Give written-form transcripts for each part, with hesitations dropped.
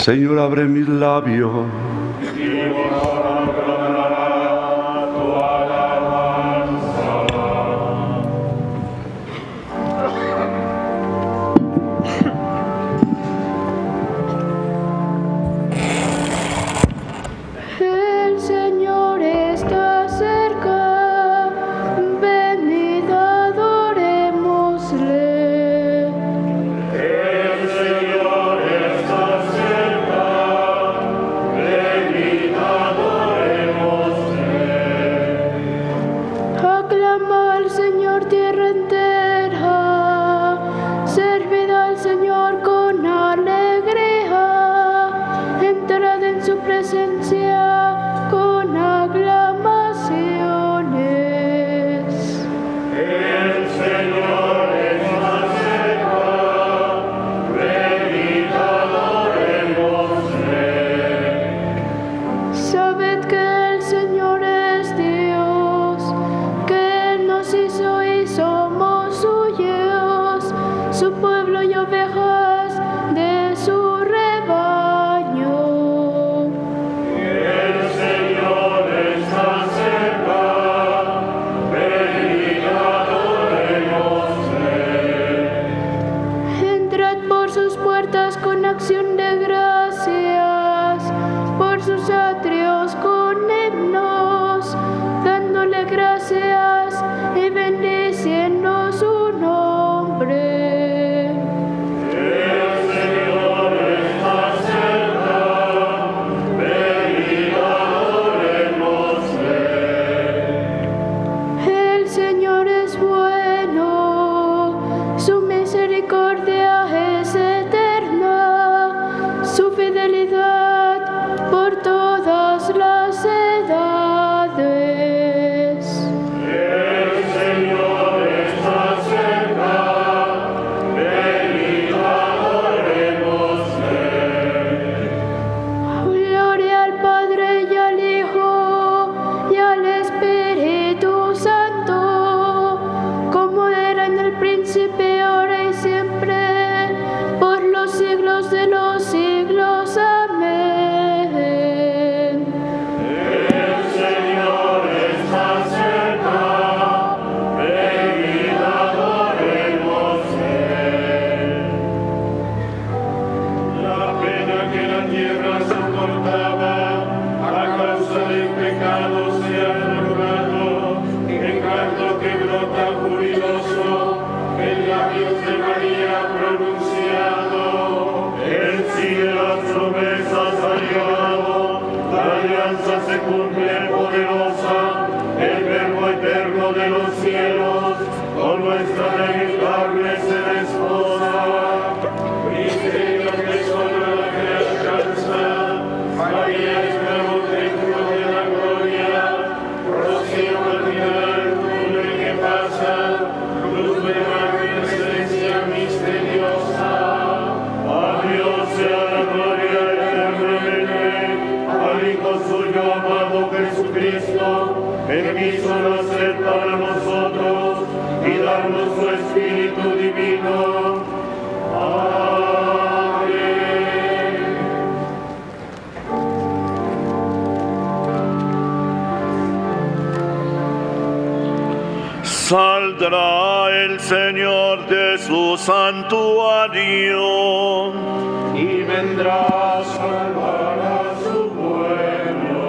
Señor, abre mis labios. El Señor está cerca, venid adorémosle. El Señor está cerca, venid adorémosle. Aclama al Señor tierra entera, servid al Señor con alegría, entrad en su presencia con aclamaciones. El Señor está cerca, venid adorémosle. Sabed que el Señor es Dios, que Él nos hizo y somos suyos, su pueblo y ovejas de su rebaño. El Señor está cerca, venid adorémosle. Entrad por sus puertas con acción de gracias, por sus atrios con himnos, dándole gracias y bendiciendo su nombre. El Señor está cerca, venid adorémosle. El Señor es bueno, su misericordia es eterna, su fidelidad por todas las edades. El Señor está cerca, venid adorémosle. Gloria al Padre y al Hijo y al Espíritu Santo, como era en el principio, ahora y siempre, por los siglos de los siglos. Amén. El Señor está cerca, venid adorémosle. La pena que la tierra soportaba a causa del pecado se ha logrado, en canto que brota jubiloso, en labios de María pronunciado. El sigue las promesas ha llegado, la alianza se cumple poderosa, el verbo eterno de los cielos, con nuestra débil carne se desposa. Misterios que solo la fe alcanza, María es nuevo templo de la gloria, rocío matinal, nube que pasa, luz de magnificencia misteriosa. A Dios sea la gloria eternamente, al Hijo suyo amado Jesucristo, que quiso nacer para nosotros y darnos su Espíritu divino. Amén. Saldrá el Señor de su santuario Y vendrá a salvar a su pueblo.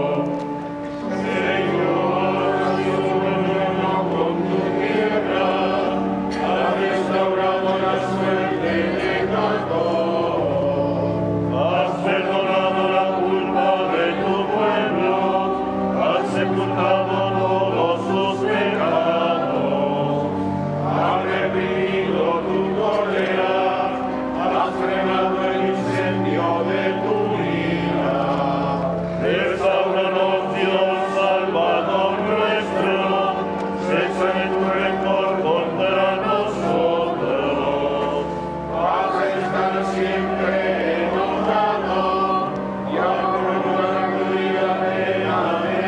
Señor, Dios bueno con tu tierra, has restaurado la suerte de Jacob. Has perdonado la culpa de tu pueblo, has sepultado todos sus pecados. Has reprimido tu cólera, has frenado el incendio de tu ira. Restauranos, Dios, Salvador nuestro, cesa en tu rencor contra nosotros. Haz estar siempre enojado y aprova la gloria de la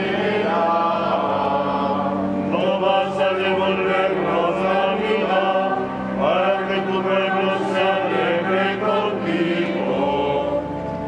verdad. No vas a devolvernos la vida para que tu pueblo se alegre contigo.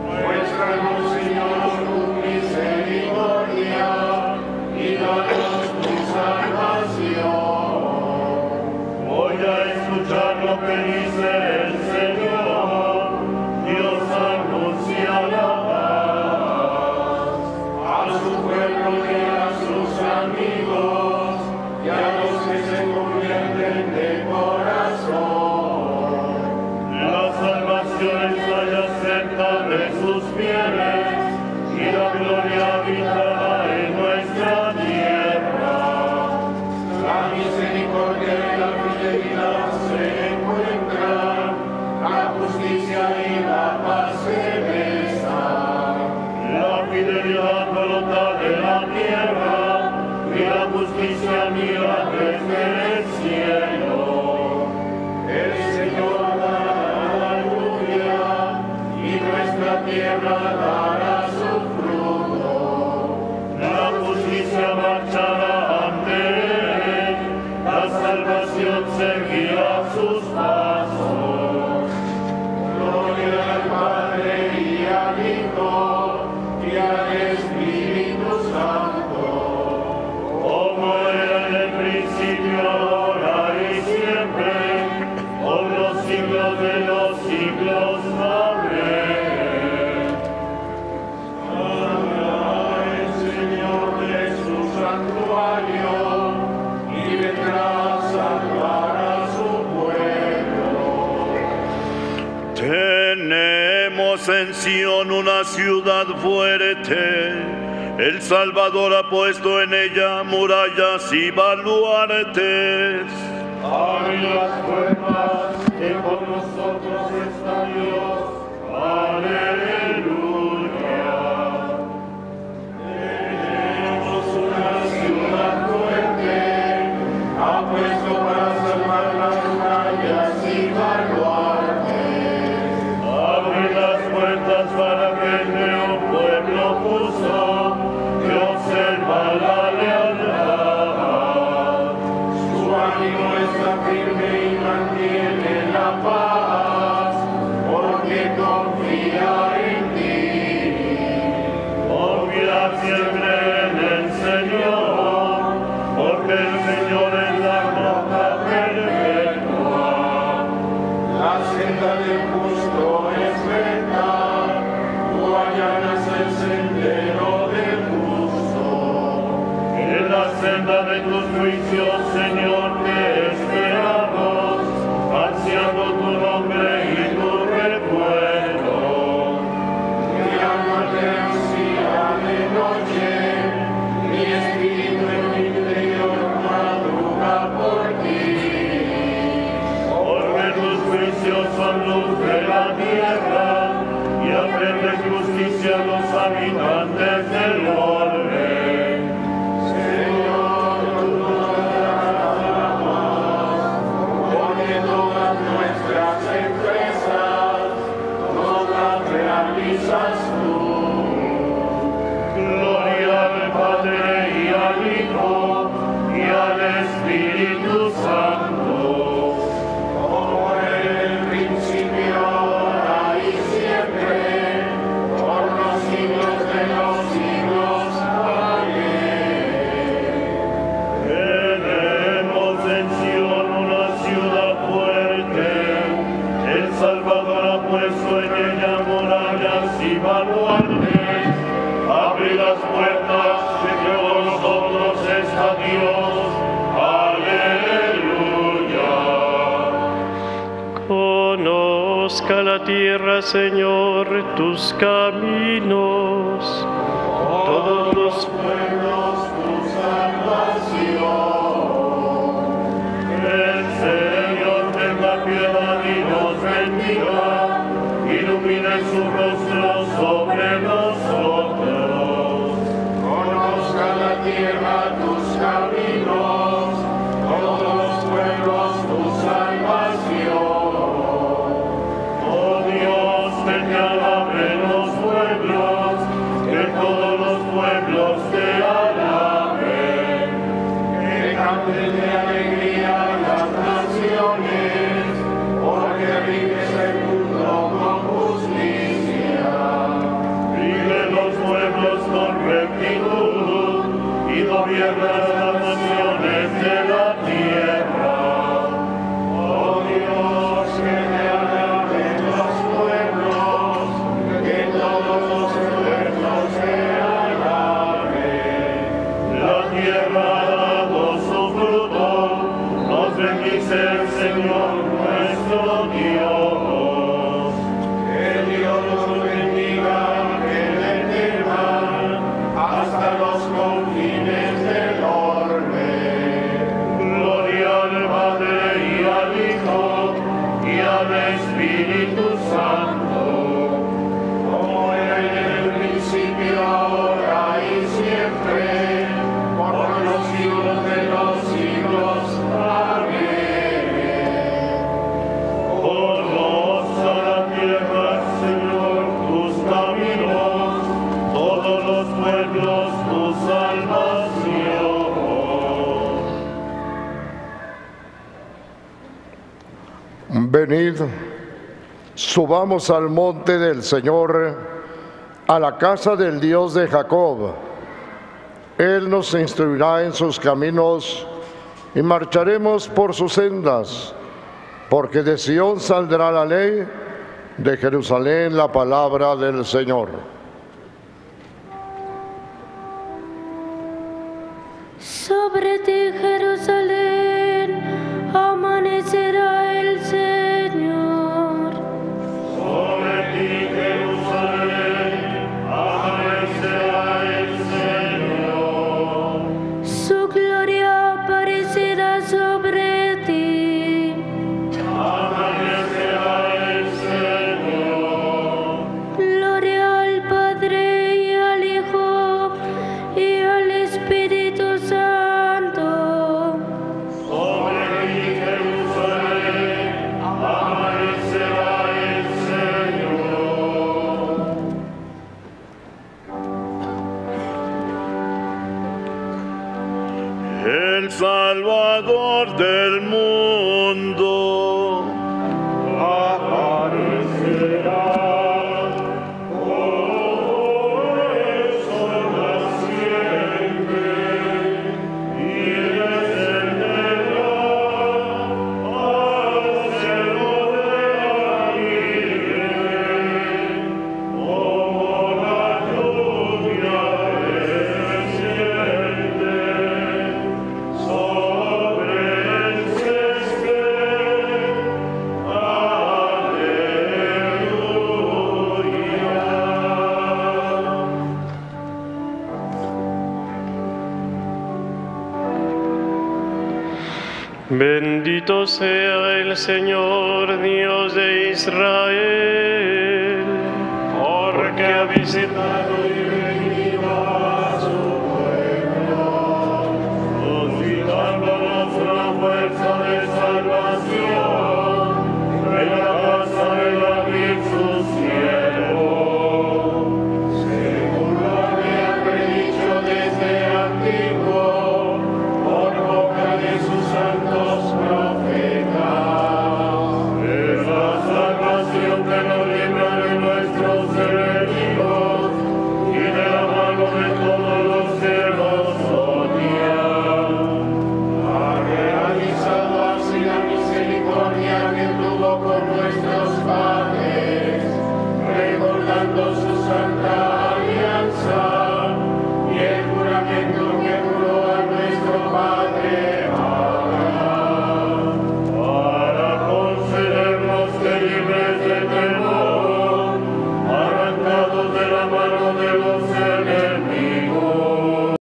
Muéstranos, Señor, tu misericordia y danos tu salvación. Voy a escuchar lo que dice el Señor. Dios anuncia la paz A su pueblo y a sus amigos, y a los que se convierten de corazón. La salvación está ya cerca de sus fieles y la gloria habitará en nuestra tierra. La misericordia y la fidelidad se encuentran, la justicia y la paz se besan. La fidelidad brota de la tierra y la justicia mira desde el cielo. El Señor dará la lluvia y nuestra tierra dará su fruto. La justicia marchará ante él, la salvación seguirá sus pasos. Gloria al Padre y al Hijo y al Espíritu Santo. Como era en el principio, ahora y siempre, por los siglos de los siglos. Amén. Habla el Señor de su santuario y vendrá a salvar a su pueblo. Tenemos en Sion una ciudad fuerte. El Salvador ha puesto en ella murallas y baluartes. Abre las puertas, que con nosotros está Dios. Aleluya. Tenemos una ciudad fuerte, ha puesto para salvar las murallas y baluartes. Abre las puertas para que entre un pueblo justo que observa la lealtad. Su ánimo está firme y mantiene la paz, porque confía en ti. Confía siempre en el Señor, porque el Señor es la roca perpetua. La senda del justo es recta, tú allanas el sendero del justo. En la senda de tus juicios, Señor, te esperamos, ansiando tu nombre y tu recuerdo. Mi alma te ansía de noche, mi espíritu en mi interior madruga por ti. Porque tus juicios son luz de la tierra y aprenden justicia a los habitantes del orbe. Señor, tú nos darás la paz, porque todas nuestras empresas nos las realizas tú. Gloria al Padre y al Hijo y al Espíritu Santo. Como en el principio, ahora y siempre, por los siglos de los siglos. Amén. Tenemos en Sion una ciudad fuerte. El Salvador ha puesto en ella murallas y baluartes. Abre las puertas, que con nosotros está Dios. Aleluya. Conozca la tierra, Señor, tus caminos. Todos los Pueblos, tu salvación. El Señor tenga piedad y nos bendiga, ilumine su rostro sobre nosotros. Conozca la tierra tus caminos, todos los pueblos tu salvación. Oh Dios, que te alaben los pueblos, que todos los pueblos te alaben. Que canten de alegría las naciones, porque riges el mundo con justicia. Espíritu Santo, como era en el principio, ahora y siempre, por los siglos de los siglos. Amén. Conoce la tierra, Señor, tus caminos, todos los pueblos tu salvación. Venid, subamos al monte del Señor, a la casa del Dios de Jacob. Él nos instruirá en sus caminos y marcharemos por sus sendas, porque de Sión saldrá la ley, de Jerusalén la palabra del Señor. Sobre ti, Jerusalén, amanecerá el Señor. Sobre ti, Jerusalén, amanecerá el Señor. Su gloria aparecerá sobre ti. Amanecerá el Señor. Gloria al Padre y al Hijo y al Espíritu Santo. Sobre ti, Jerusalén, amanecerá el Señor. El Salvador del mundo aparecerá. Bendito sea el Señor, Dios de Israel, porque ha visitado y redimido a su pueblo, suscitándonos una fuerza de salvación en la casa de David su siervo, según lo había predicho desde antiguo, por boca de sus santos profetas. Es la salvación que nos libra de nuestros enemigos y de la mano de todos los que nos odian. Ha realizado así la misericordia que tuvo con nuestros padres, recordando su santa alianza y el juramento que juró a nuestro Padre Abraham, para concedernos que libres de temor, arrancados de la mano de los enemigos,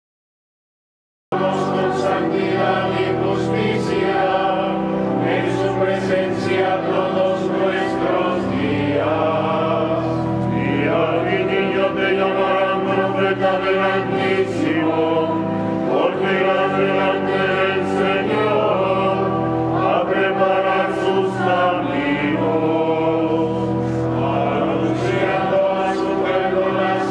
con santidad y justicia, en su presencia todos nuestros días. Y al niño te llamarán profeta del Altísimo, porque irás delante del Señor a preparar sus caminos, anunciando a su pueblo la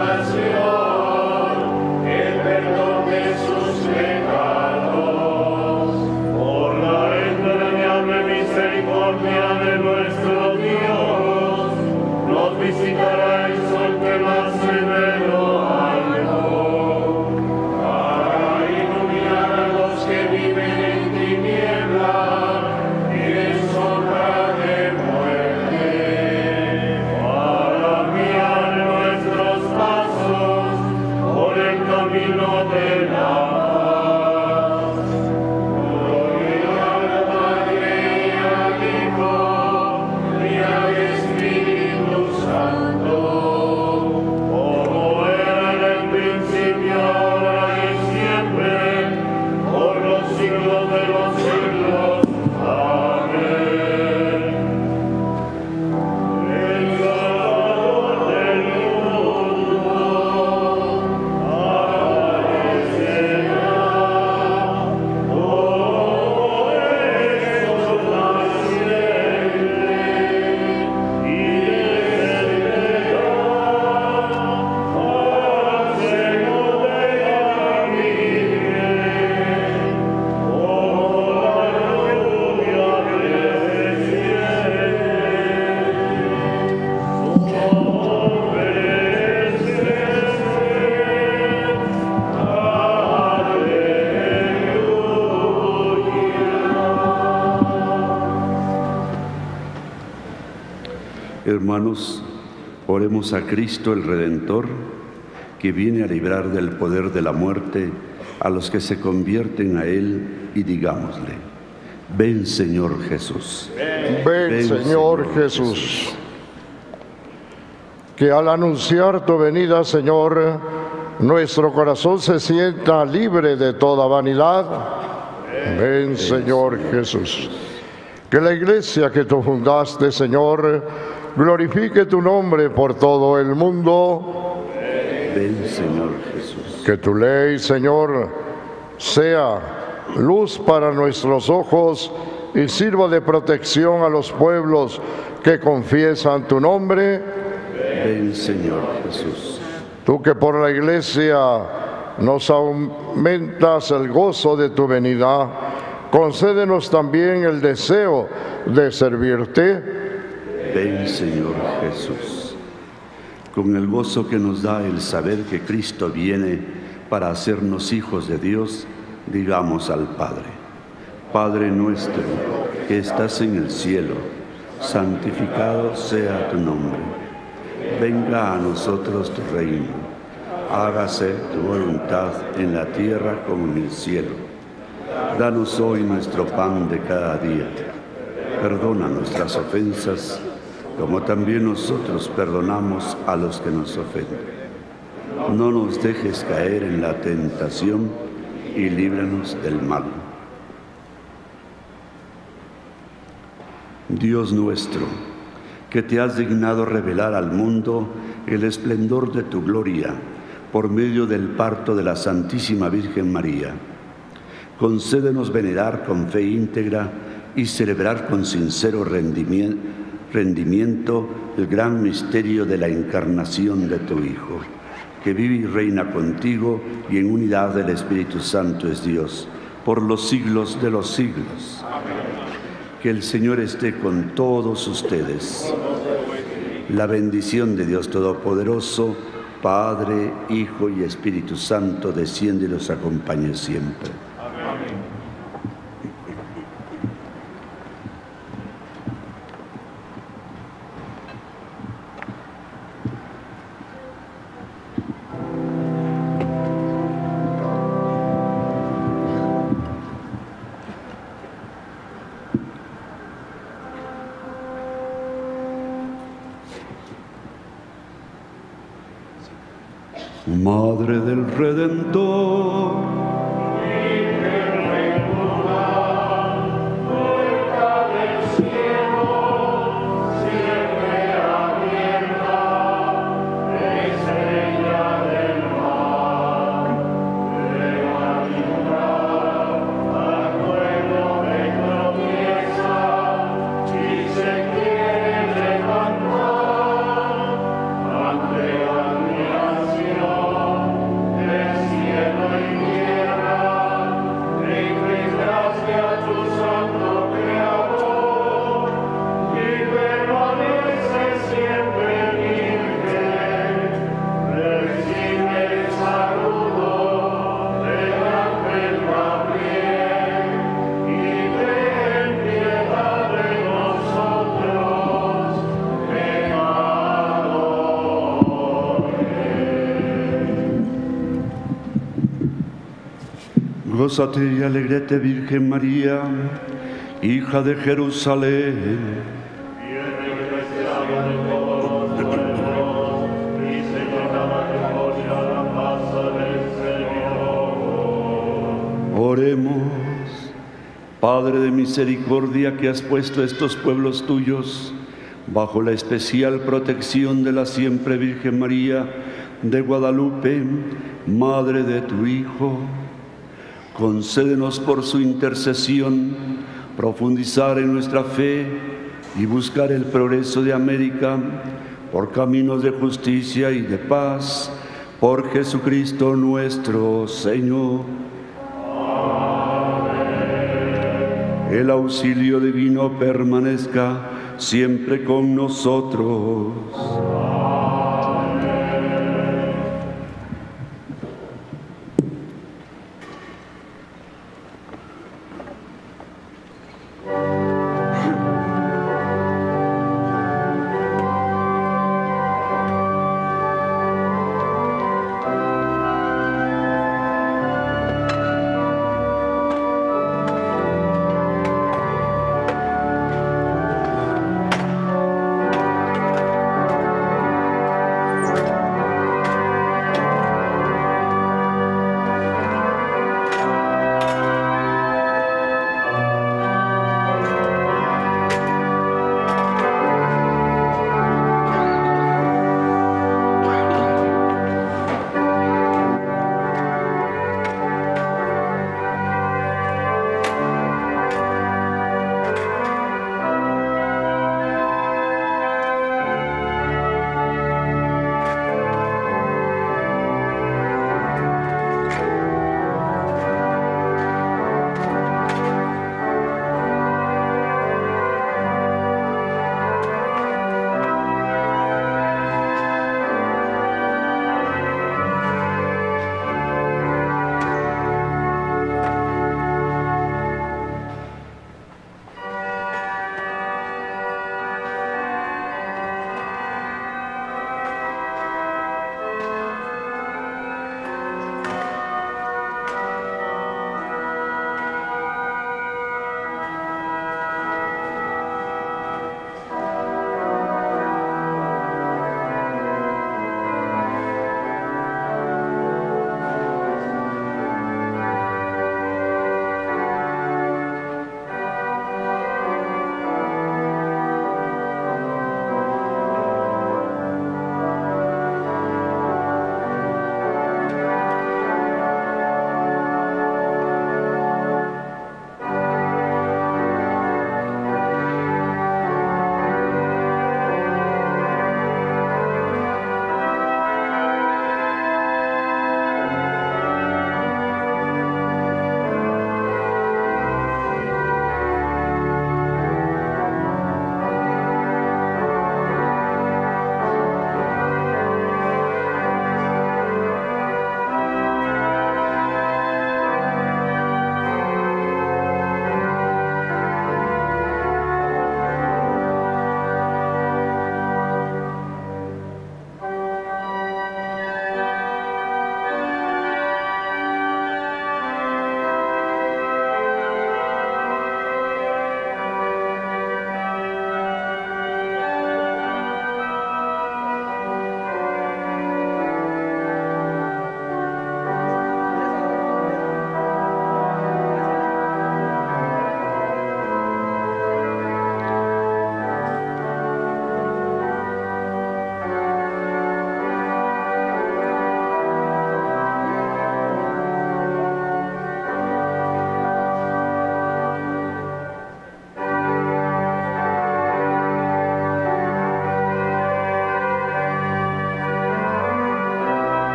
salvación, el perdón de sus pecados, por la entrañable misericordia de nuestro Dios, nos visitará el sol que nace de lo alto, para iluminar a los que viven en tinieblas y en sombra de muerte, para guiar nuestros pasos por el camino de la paz. Gloria al Padre y al Hijo Hermanos, oremos a Cristo el Redentor, que viene a librar del poder de la muerte a los que se convierten a Él, y digámosle: ven, Señor Jesús. Ven, Señor Jesús. Que al anunciar tu venida, Señor, nuestro corazón se sienta libre de toda vanidad. Ven, Señor Jesús. Que la iglesia que tú fundaste, Señor, glorifique tu nombre por todo el mundo. Ven, Señor Jesús. Que tu ley, Señor, sea luz para nuestros ojos y sirva de protección a los pueblos que confiesan tu nombre. Ven, Señor Jesús. Tú que por la iglesia nos aumentas el gozo de tu venida, concédenos también el deseo de servirte. Ven, Señor Jesús. Con el gozo que nos da el saber que Cristo viene para hacernos hijos de Dios, digamos al Padre: Padre nuestro, que estás en el cielo, santificado sea tu nombre. Venga a nosotros tu reino. Hágase tu voluntad en la tierra como en el cielo. Danos hoy nuestro pan de cada día. Perdona nuestras ofensas, como también nosotros perdonamos a los que nos ofenden. No nos dejes caer en la tentación y líbranos del mal. Dios nuestro, que te has dignado revelar al mundo el esplendor de tu gloria por medio del parto de la Santísima Virgen María, concédenos venerar con fe íntegra y celebrar con sincero rendimiento el gran misterio de la encarnación de tu Hijo, que vive y reina contigo y en unidad del Espíritu Santo es Dios, por los siglos de los siglos. Que el Señor esté con todos ustedes. La bendición de Dios Todopoderoso, Padre, Hijo y Espíritu Santo, desciende y los acompañe siempre. Madre del Redentor, gózate y alégrate, Virgen María, hija de Jerusalén. Oremos. Padre de misericordia, que has puesto estos pueblos tuyos bajo la especial protección de la siempre Virgen María de Guadalupe, Madre de tu Hijo, concédenos por su intercesión profundizar en nuestra fe y buscar el progreso de América por caminos de justicia y de paz, por Jesucristo nuestro Señor. Amén. El auxilio divino permanezca siempre con nosotros.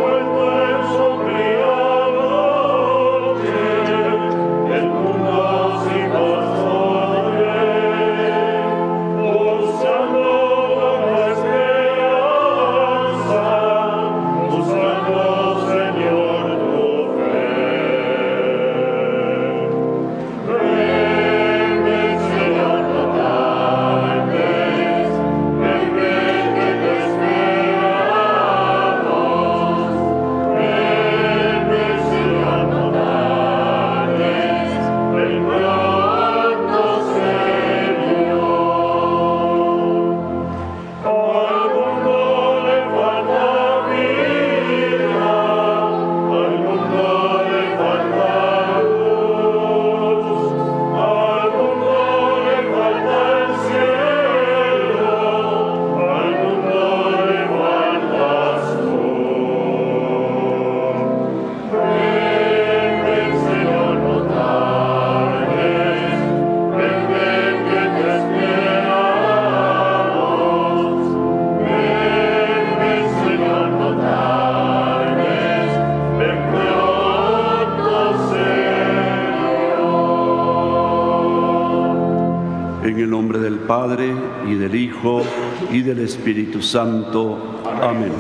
Padre, y del Hijo, y del Espíritu Santo. Amén.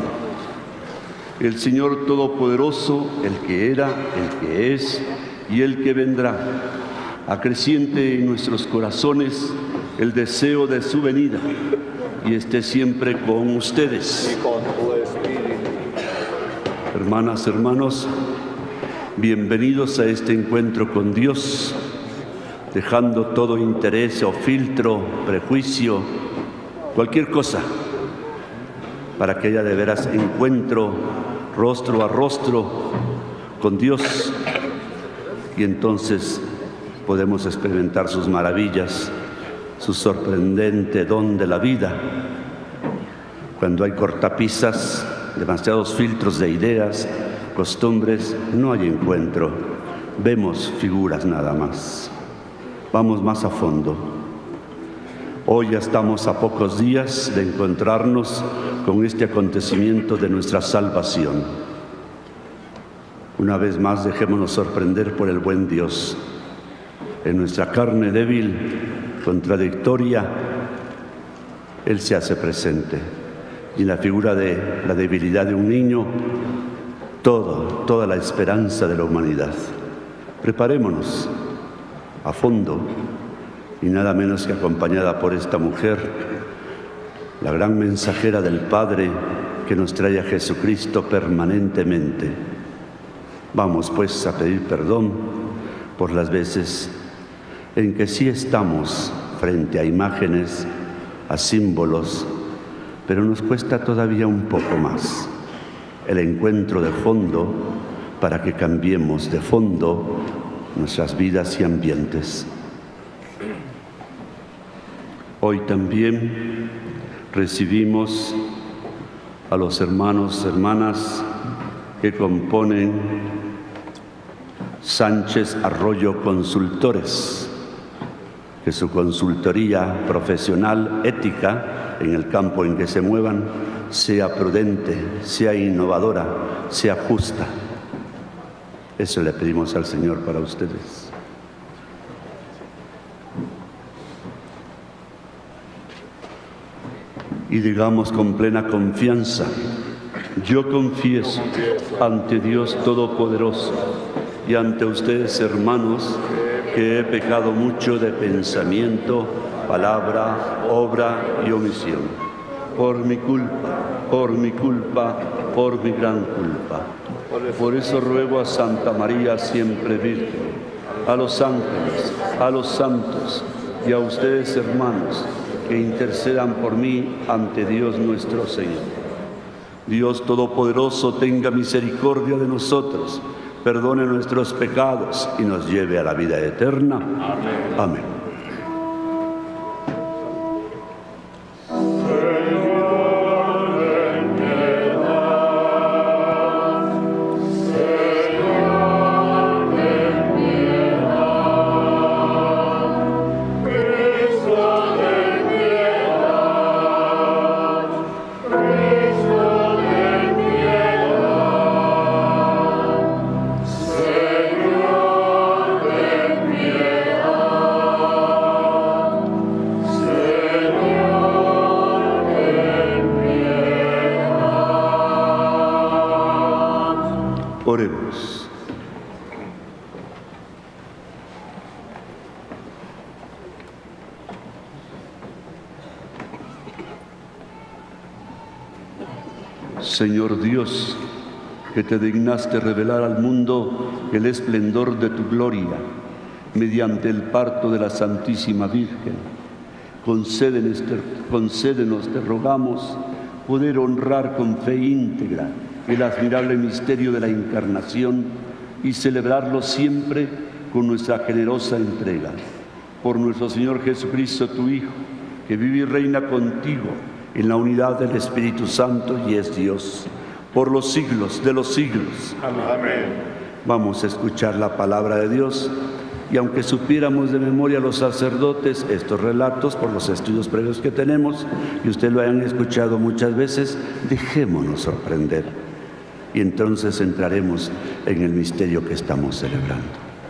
El Señor Todopoderoso, el que era, el que es y el que vendrá, acreciente en nuestros corazones el deseo de su venida y esté siempre con ustedes. Y con tu espíritu. Hermanas, hermanos, bienvenidos a este encuentro con Dios, dejando todo interés o filtro, prejuicio, cualquier cosa, para que haya de veras encuentro rostro a rostro con Dios, y entonces podemos experimentar sus maravillas, su sorprendente don de la vida. Cuando hay cortapisas, demasiados filtros de ideas, costumbres, no hay encuentro, vemos figuras nada más. Vamos más a fondo. Hoy ya estamos a pocos días de encontrarnos con este acontecimiento de nuestra salvación. Una vez más, dejémonos sorprender por el buen Dios. En nuestra carne débil, contradictoria, Él se hace presente. Y en la figura de la debilidad de un niño, toda la esperanza de la humanidad. Preparémonos a fondo, y nada menos que acompañada por esta mujer, la gran mensajera del Padre que nos trae a Jesucristo permanentemente. Vamos pues a pedir perdón por las veces en que sí estamos frente a imágenes, a símbolos, pero nos cuesta todavía un poco más el encuentro de fondo para que cambiemos de fondo nuestras vidas y ambientes. Hoy también recibimos a los hermanos, hermanas que componen Sánchez Arroyo Consultores, que su consultoría profesional, ética, en el campo en que se muevan, sea prudente, sea innovadora, sea justa. Eso le pedimos al Señor para ustedes. Y digamos con plena confianza: yo confieso ante Dios Todopoderoso y ante ustedes, hermanos, que he pecado mucho de pensamiento, palabra, obra y omisión. Por mi culpa, por mi gran culpa. Por eso ruego a Santa María, siempre Virgen, a los ángeles, a los santos y a ustedes, hermanos, que intercedan por mí ante Dios nuestro Señor. Dios Todopoderoso tenga misericordia de nosotros, perdone nuestros pecados y nos lleve a la vida eterna. Amén. Amén. Oremos. Señor Dios, que te dignaste revelar al mundo el esplendor de tu gloria mediante el parto de la Santísima Virgen, concédenos, te rogamos, poder honrar con fe íntegra el admirable misterio de la Encarnación y celebrarlo siempre con nuestra generosa entrega. Por nuestro Señor Jesucristo, tu Hijo, que vive y reina contigo en la unidad del Espíritu Santo y es Dios, por los siglos de los siglos. Amén. Vamos a escuchar la palabra de Dios, y aunque supiéramos de memoria los sacerdotes estos relatos por los estudios previos que tenemos, y ustedes lo hayan escuchado muchas veces, dejémonos sorprender, y entonces entraremos en el misterio que estamos celebrando.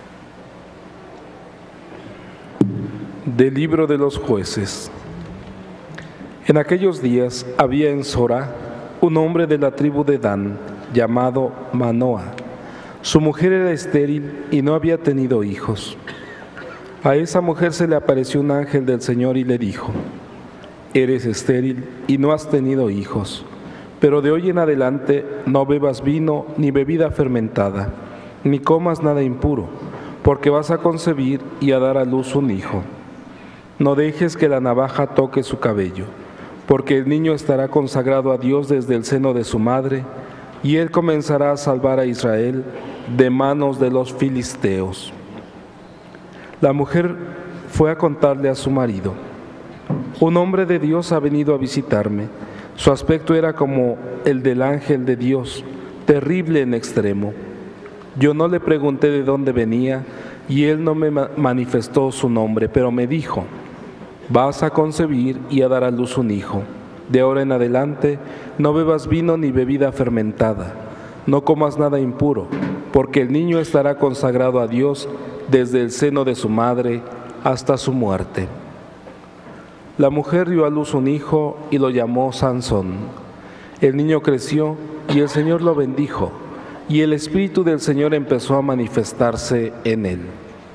Del libro de los jueces. En aquellos días había en Zorá un hombre de la tribu de Dan, llamado Manoa. Su mujer era estéril y no había tenido hijos. A esa mujer se le apareció un ángel del Señor y le dijo: eres estéril y no has tenido hijos, pero de hoy en adelante no bebas vino ni bebida fermentada, ni comas nada impuro, porque vas a concebir y a dar a luz un hijo. No dejes que la navaja toque su cabello, porque el niño estará consagrado a Dios desde el seno de su madre, y él comenzará a salvar a Israel de manos de los filisteos. La mujer fue a contarle a su marido: un hombre de Dios ha venido a visitarme. Su aspecto era como el del ángel de Dios, terrible en extremo. Yo no le pregunté de dónde venía, y él no me manifestó su nombre, pero me dijo: vas a concebir y a dar a luz un hijo. De ahora en adelante no bebas vino ni bebida fermentada, no comas nada impuro, porque el niño estará consagrado a Dios desde el seno de su madre hasta su muerte. La mujer dio a luz un hijo y lo llamó Sansón. El niño creció y el Señor lo bendijo, y el Espíritu del Señor empezó a manifestarse en él.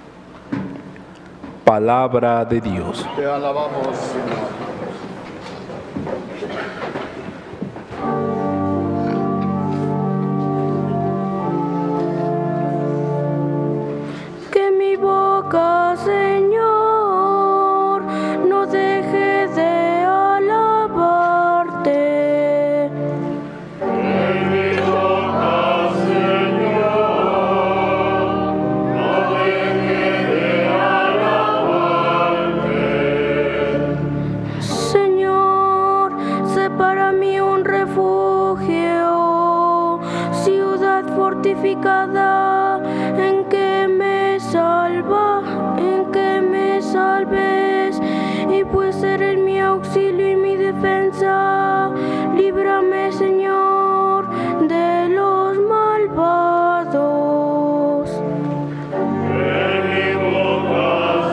Palabra de Dios. Te alabamos, Señor. Que mi boca, Señor, no deje de alabarte. Que mi boca, Señor, no deje de alabarte. Señor, sé para mí un refugio, ciudad fortificada, en que me salves, y pues eres mi auxilio y mi defensa. Líbrame, Señor, de los malvados. Que mi boca,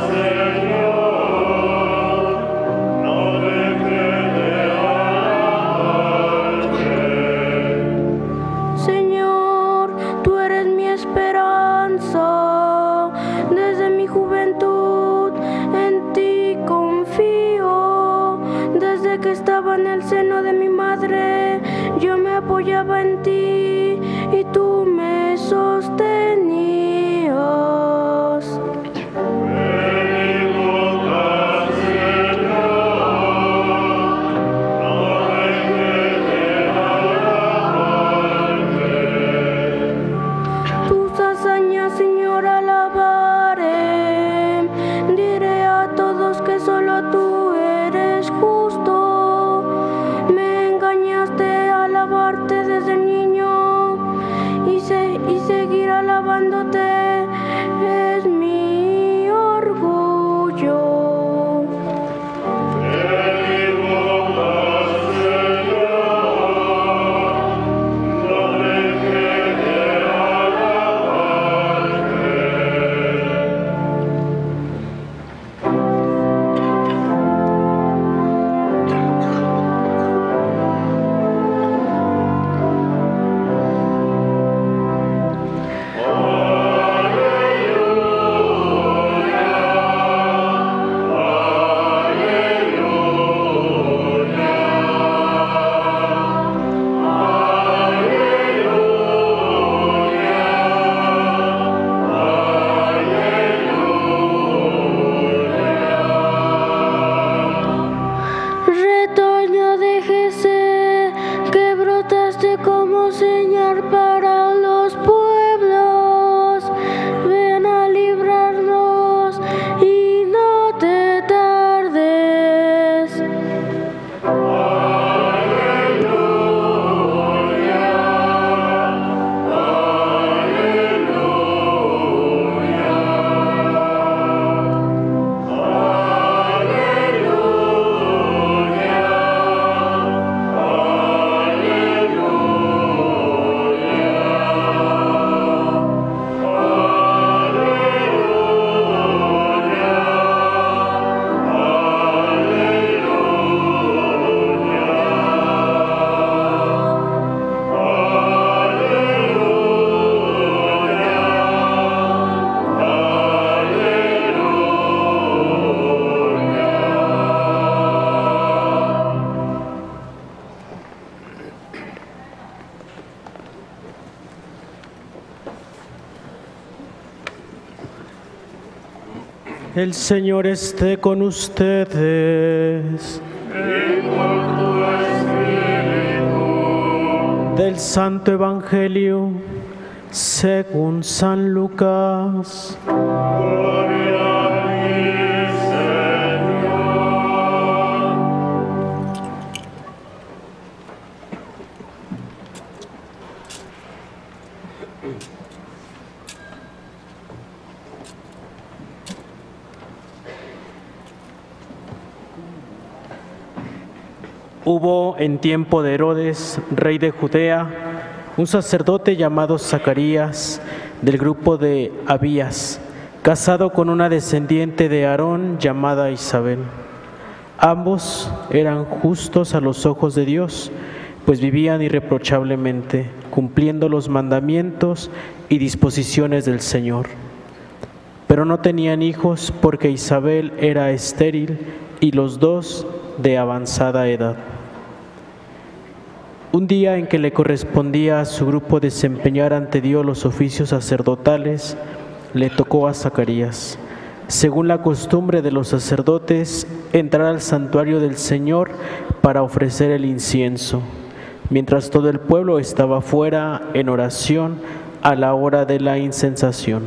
Señor, no deje de alabarte. Señor, tú eres mi esperanza. Desde mi juventud en ti confío. Desde que estaba en el seno de mi madre, El Señor esté con ustedes. Y con tu espíritu. Del Santo Evangelio según San Lucas. Gloria a ti, Señor. Hubo en tiempo de Herodes, rey de Judea, un sacerdote llamado Zacarías, del grupo de Abías, casado con una descendiente de Aarón llamada Isabel. Ambos eran justos a los ojos de Dios, pues vivían irreprochablemente, cumpliendo los mandamientos y disposiciones del Señor. Pero no tenían hijos porque Isabel era estéril y los dos de avanzada edad. Un día en que le correspondía a su grupo desempeñar ante Dios los oficios sacerdotales, le tocó a Zacarías, según la costumbre de los sacerdotes, entrar al santuario del Señor para ofrecer el incienso, mientras todo el pueblo estaba fuera en oración a la hora de la incensación.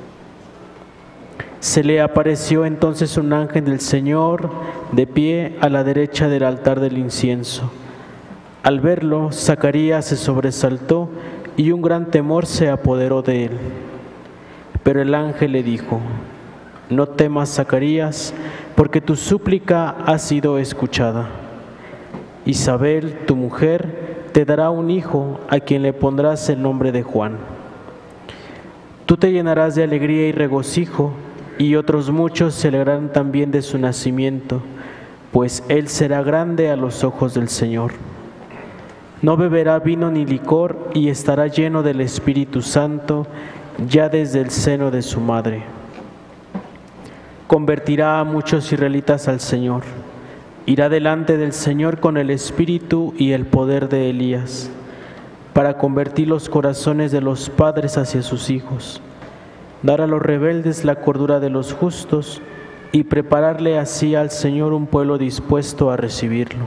Se le apareció entonces un ángel del Señor de pie a la derecha del altar del incienso. Al verlo, Zacarías se sobresaltó y un gran temor se apoderó de él. Pero el ángel le dijo: no temas, Zacarías, porque tu súplica ha sido escuchada. Isabel, tu mujer, te dará un hijo a quien le pondrás el nombre de Juan. Tú te llenarás de alegría y regocijo, y otros muchos se alegrarán también de su nacimiento, pues él será grande a los ojos del Señor. No beberá vino ni licor y estará lleno del Espíritu Santo ya desde el seno de su madre. Convertirá a muchos israelitas al Señor. Irá delante del Señor con el espíritu y el poder de Elías, para convertir los corazones de los padres hacia sus hijos, dar a los rebeldes la cordura de los justos y prepararle así al Señor un pueblo dispuesto a recibirlo.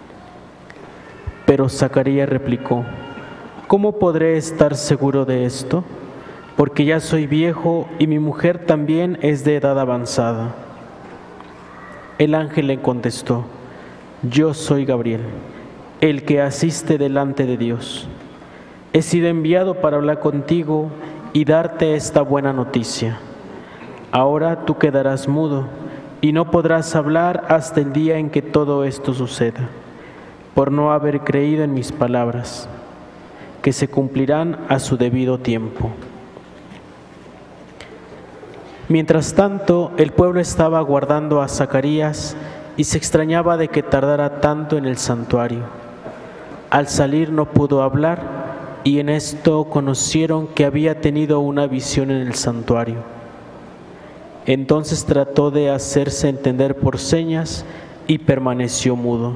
Pero Zacarías replicó: ¿cómo podré estar seguro de esto? Porque ya soy viejo y mi mujer también es de edad avanzada. El ángel le contestó: yo soy Gabriel, el que asiste delante de Dios. He sido enviado para hablar contigo y darte esta buena noticia. Ahora tú quedarás mudo y no podrás hablar hasta el día en que todo esto suceda, por no haber creído en mis palabras, que se cumplirán a su debido tiempo. Mientras tanto, el pueblo estaba aguardando a Zacarías y se extrañaba de que tardara tanto en el santuario. Al salir no pudo hablar, y en esto conocieron que había tenido una visión en el santuario. Entonces trató de hacerse entender por señas y permaneció mudo.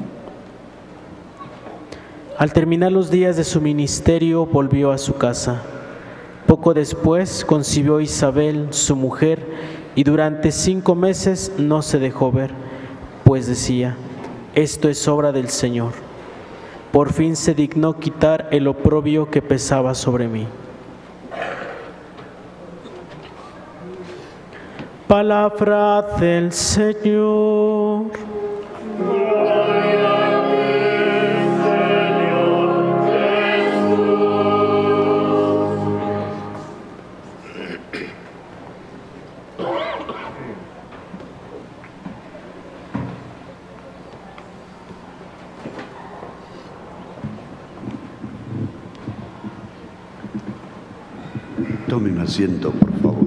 Al terminar los días de su ministerio, volvió a su casa. Poco después concibió Isabel, su mujer, y durante 5 meses no se dejó ver, pues decía: esto es obra del Señor. Por fin se dignó quitar el oprobio que pesaba sobre mí. Palabra del Señor. Gloria a ti, Señor Jesús. Tomen asiento, por favor.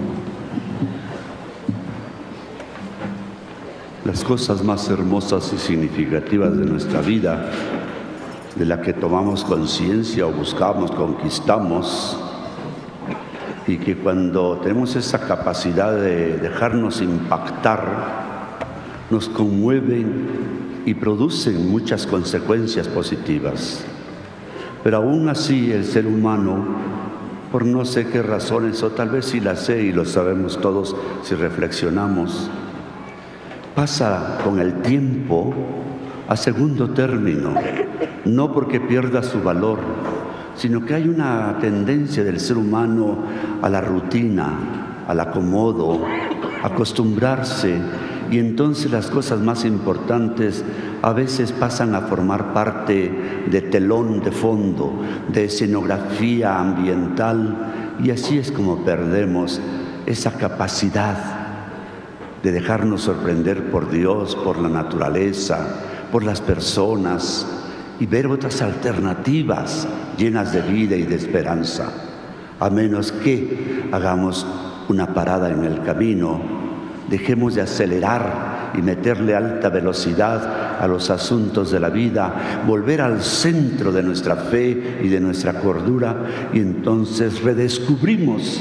Las cosas más hermosas y significativas de nuestra vida, de la que tomamos conciencia o buscamos, conquistamos, y que cuando tenemos esa capacidad de dejarnos impactar, nos conmueven y producen muchas consecuencias positivas. Pero aún así el ser humano por no sé qué razones, o tal vez sí las sé y lo sabemos todos si reflexionamos, pasa con el tiempo a segundo término, no porque pierda su valor, sino que hay una tendencia del ser humano a la rutina, al acomodo, a acostumbrarse, y entonces las cosas más importantes a veces pasan a formar parte de telón de fondo, de escenografía ambiental, y así es como perdemos esa capacidad de dejarnos sorprender por Dios, por la naturaleza, por las personas, y ver otras alternativas llenas de vida y de esperanza, a menos que hagamos una parada en el camino, dejemos de acelerar y meterle alta velocidad a los asuntos de la vida, volver al centro de nuestra fe y de nuestra cordura, y entonces redescubrimos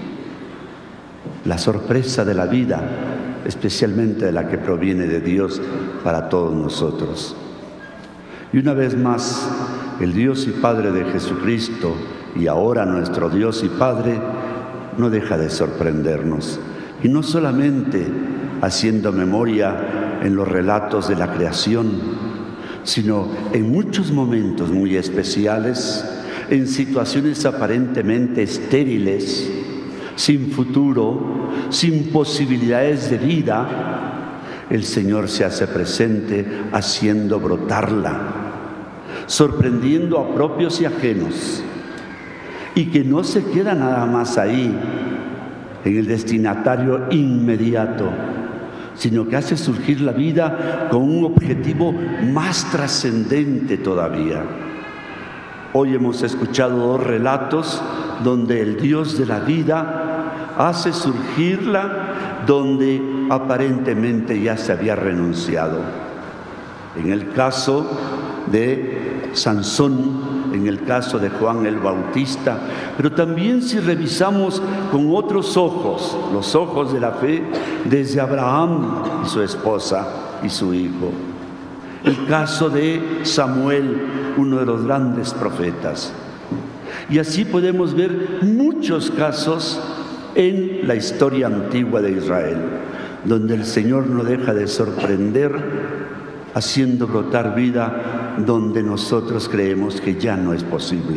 la sorpresa de la vida, especialmente de la que proviene de Dios para todos nosotros. Y una vez más, el Dios y Padre de Jesucristo, y ahora nuestro Dios y Padre, no deja de sorprendernos. Y no solamente haciendo memoria en los relatos de la creación, sino en muchos momentos muy especiales, en situaciones aparentemente estériles, sin futuro, sin posibilidades de vida, el Señor se hace presente haciendo brotarla, sorprendiendo a propios y ajenos, y que no se queda nada más ahí, en el destinatario inmediato, sino que hace surgir la vida con un objetivo más trascendente todavía. Hoy hemos escuchado dos relatos donde el Dios de la vida hace surgirla donde aparentemente ya se había renunciado. En el caso de Sansón, en el caso de Juan el Bautista, pero también si revisamos con otros ojos, los ojos de la fe, desde Abraham y su esposa y su hijo. El caso de Samuel, uno de los grandes profetas. Y así podemos ver muchos casos en la historia antigua de Israel, donde el Señor no deja de sorprender, haciendo brotar vida donde nosotros creemos que ya no es posible.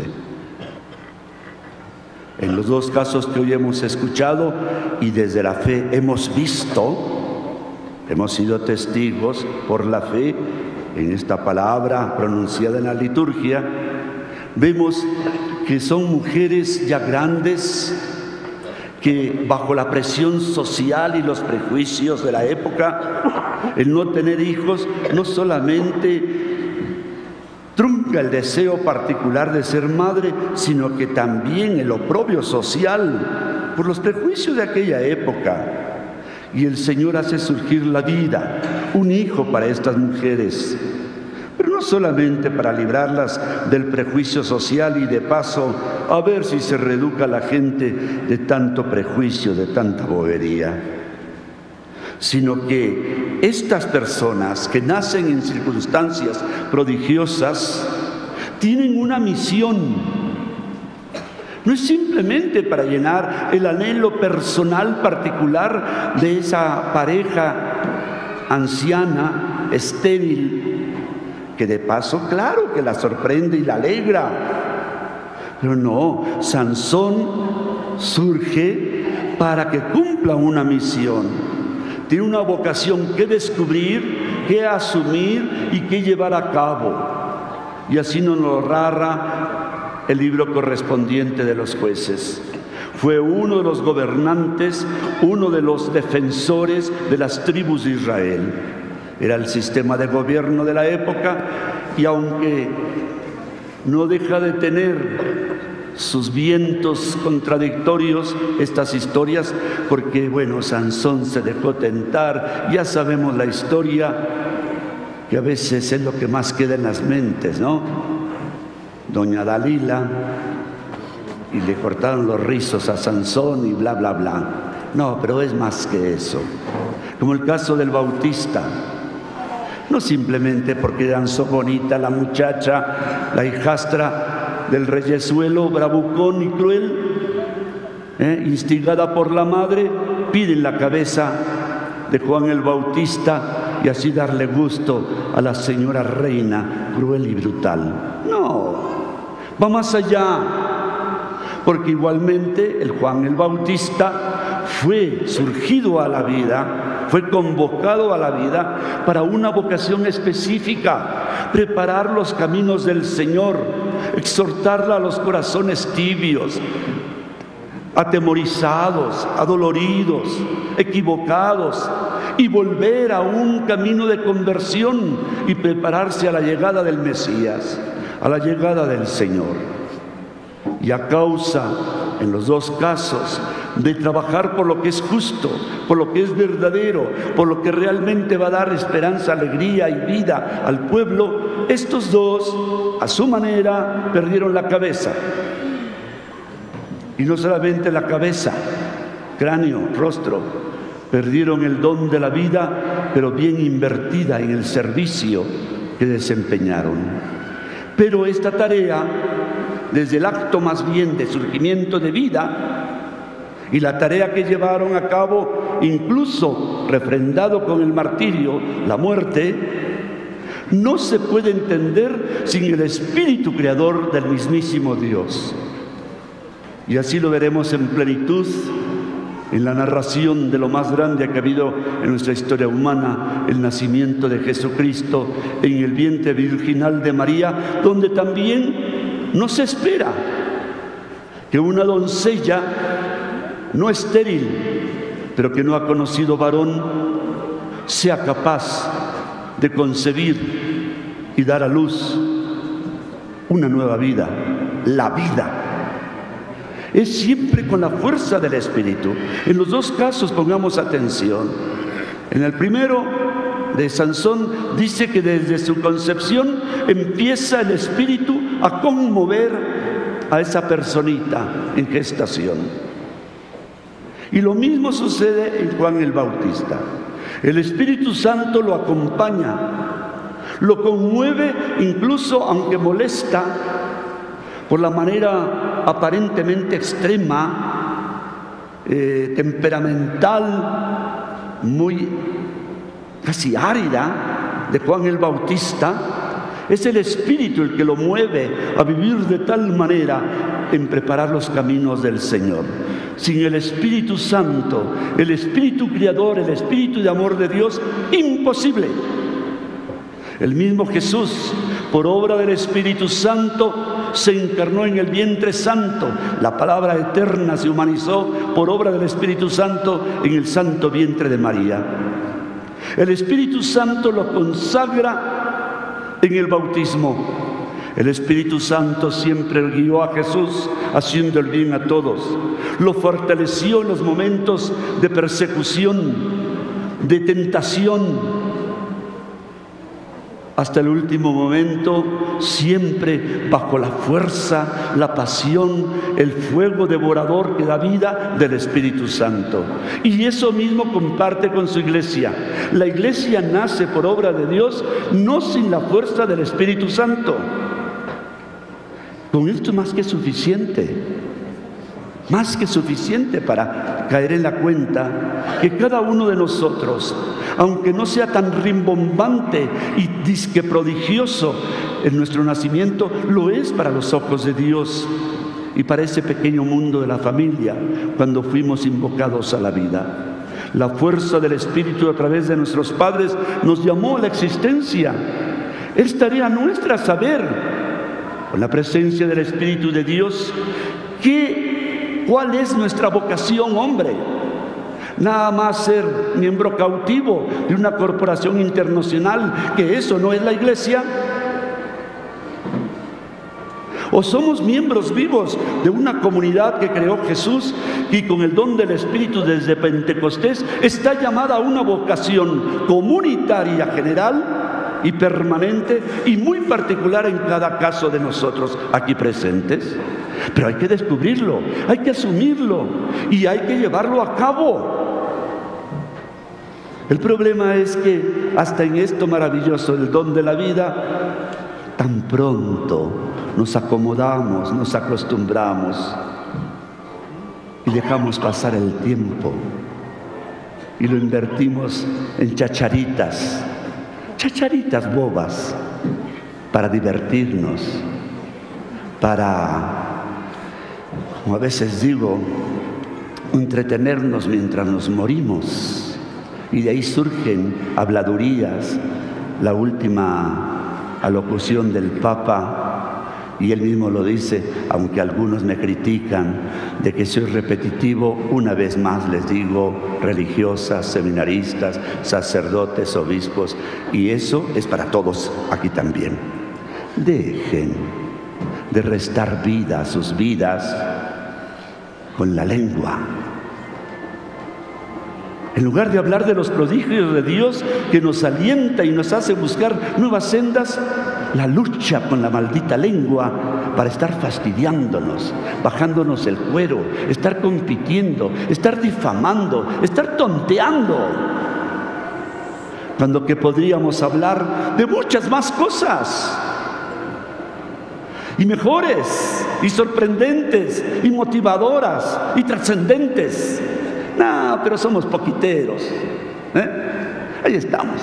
En los dos casos que hoy hemos escuchado y desde la fe hemos visto, hemos sido testigos por la fe en esta palabra pronunciada en la liturgia, vemos que son mujeres ya grandes, que bajo la presión social y los prejuicios de la época, el no tener hijos no solamente trunca el deseo particular de ser madre, sino que también el oprobio social por los prejuicios de aquella época. Y el Señor hace surgir la vida, un hijo para estas mujeres, pero no solamente para librarlas del prejuicio social y de paso a ver si se reeduca la gente de tanto prejuicio, de tanta bobería, sino que estas personas que nacen en circunstancias prodigiosas tienen una misión. No es simplemente para llenar el anhelo personal particular de esa pareja anciana, estéril, que de paso, claro que la sorprende y la alegra. Pero no, Sansón surge para que cumpla una misión. Tiene una vocación que descubrir, que asumir y que llevar a cabo. Y así nos lo narra el libro correspondiente de los Jueces. Fue uno de los gobernantes, uno de los defensores de las tribus de Israel. Era el sistema de gobierno de la época, y aunque no deja de tener sus vientos contradictorios estas historias, porque bueno, Sansón se dejó tentar, ya sabemos la historia, que a veces es lo que más queda en las mentes, ¿no? Doña Dalila, y le cortaron los rizos a Sansón y bla, bla, bla. No, pero es más que eso. Como el caso del Bautista. No simplemente porque danzó bonita la muchacha, la hijastra del reyesuelo bravucón y cruel, instigada por la madre, piden la cabeza de Juan el Bautista y así darle gusto a la señora reina cruel y brutal. No, va más allá, porque igualmente el Juan el Bautista fue surgido a la vida, fue convocado a la vida para una vocación específica: preparar los caminos del Señor, exhortarla a los corazones tibios, atemorizados, adoloridos, equivocados, y volver a un camino de conversión y prepararse a la llegada del Mesías, a la llegada del Señor. Y a causa, en los dos casos, de trabajar por lo que es justo, por lo que es verdadero, por lo que realmente va a dar esperanza, alegría y vida al pueblo, estos dos, a su manera, perdieron la cabeza. Y no solamente la cabeza, cráneo, rostro, perdieron el don de la vida, pero bien invertida en el servicio que desempeñaron. Pero esta tarea, desde el acto más bien de surgimiento de vida y la tarea que llevaron a cabo, incluso refrendado con el martirio, la muerte, no se puede entender sin el espíritu creador del mismísimo Dios. Y así lo veremos en plenitud en la narración de lo más grande que ha habido en nuestra historia humana, el nacimiento de Jesucristo en el vientre virginal de María, donde también no se espera que una doncella no estéril, pero que no ha conocido varón, sea capaz de concebir y dar a luz una nueva vida, la vida. Es siempre con la fuerza del Espíritu. En los dos casos pongamos atención. En el primero de Sansón dice que desde su concepción empieza el Espíritu a conmover a esa personita en gestación. Y lo mismo sucede en Juan el Bautista. El Espíritu Santo lo acompaña, lo conmueve, incluso aunque molesta por la manera aparentemente extrema, temperamental, muy casi árida de Juan el Bautista. Es el Espíritu el que lo mueve a vivir de tal manera en preparar los caminos del Señor. Sin el Espíritu Santo, el Espíritu Creador, el Espíritu de amor de Dios, imposible. El mismo Jesús, por obra del Espíritu Santo, se encarnó en el vientre santo. La palabra eterna se humanizó por obra del Espíritu Santo en el santo vientre de María. El Espíritu Santo lo consagra en el bautismo. El Espíritu Santo siempre guió a Jesús haciendo el bien a todos. Lo fortaleció en los momentos de persecución, de tentación, hasta el último momento, siempre bajo la fuerza, la pasión, el fuego devorador que da vida del Espíritu Santo. Y eso mismo comparte con su iglesia. La iglesia nace por obra de Dios, no sin la fuerza del Espíritu Santo. Con esto más que suficiente para caer en la cuenta que cada uno de nosotros, aunque no sea tan rimbombante y disque prodigioso en nuestro nacimiento, lo es para los ojos de Dios y para ese pequeño mundo de la familia cuando fuimos invocados a la vida. La fuerza del Espíritu a través de nuestros padres nos llamó a la existencia. Es tarea nuestra saber, con la presencia del Espíritu de Dios, ¿cuál es nuestra vocación, hombre? Nada más ser miembro cautivo de una corporación internacional, que eso no es la iglesia. O somos miembros vivos de una comunidad que creó Jesús y con el don del Espíritu desde Pentecostés está llamada a una vocación comunitaria general y permanente y muy particular en cada caso de nosotros aquí presentes. Pero hay que descubrirlo, hay que asumirlo y hay que llevarlo a cabo. El problema es que hasta en esto maravilloso, el don de la vida, tan pronto nos acomodamos, nos acostumbramos y dejamos pasar el tiempo y lo invertimos en chacharitas bobas, para divertirnos, para, como a veces digo, entretenernos mientras nos morimos. Y de ahí surgen habladurías. La última alocución del Papa, y él mismo lo dice, aunque algunos me critican de que soy repetitivo, una vez más les digo, religiosas, seminaristas, sacerdotes, obispos, y eso es para todos aquí también. Dejen de restar vida a sus vidas con la lengua. En lugar de hablar de los prodigios de Dios que nos alienta y nos hace buscar nuevas sendas, la lucha con la maldita lengua para estar fastidiándonos, bajándonos el cuero, estar compitiendo, estar difamando, estar tonteando. Cuando que podríamos hablar de muchas más cosas, y mejores, y sorprendentes, y motivadoras, y trascendentes. No, pero somos poquiteros. Ahí estamos.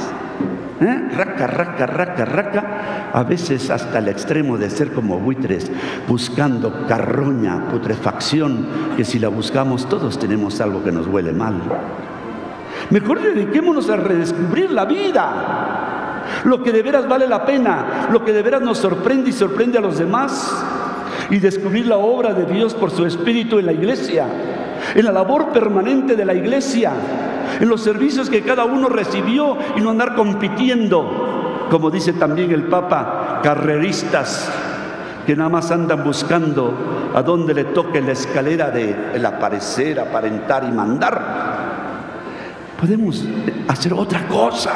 Raca. A veces hasta el extremo de ser como buitres, buscando carroña, putrefacción, que si la buscamos todos tenemos algo que nos huele mal. Mejor dediquémonos a redescubrir la vida, lo que de veras vale la pena, lo que de veras nos sorprende y sorprende a los demás, y descubrir la obra de Dios por su Espíritu en la Iglesia, en la labor permanente de la Iglesia, en los servicios que cada uno recibió, y no andar compitiendo, como dice también el Papa, carreristas que nada más andan buscando a dónde le toque la escalera del aparecer, aparentar y mandar. Podemos hacer otra cosa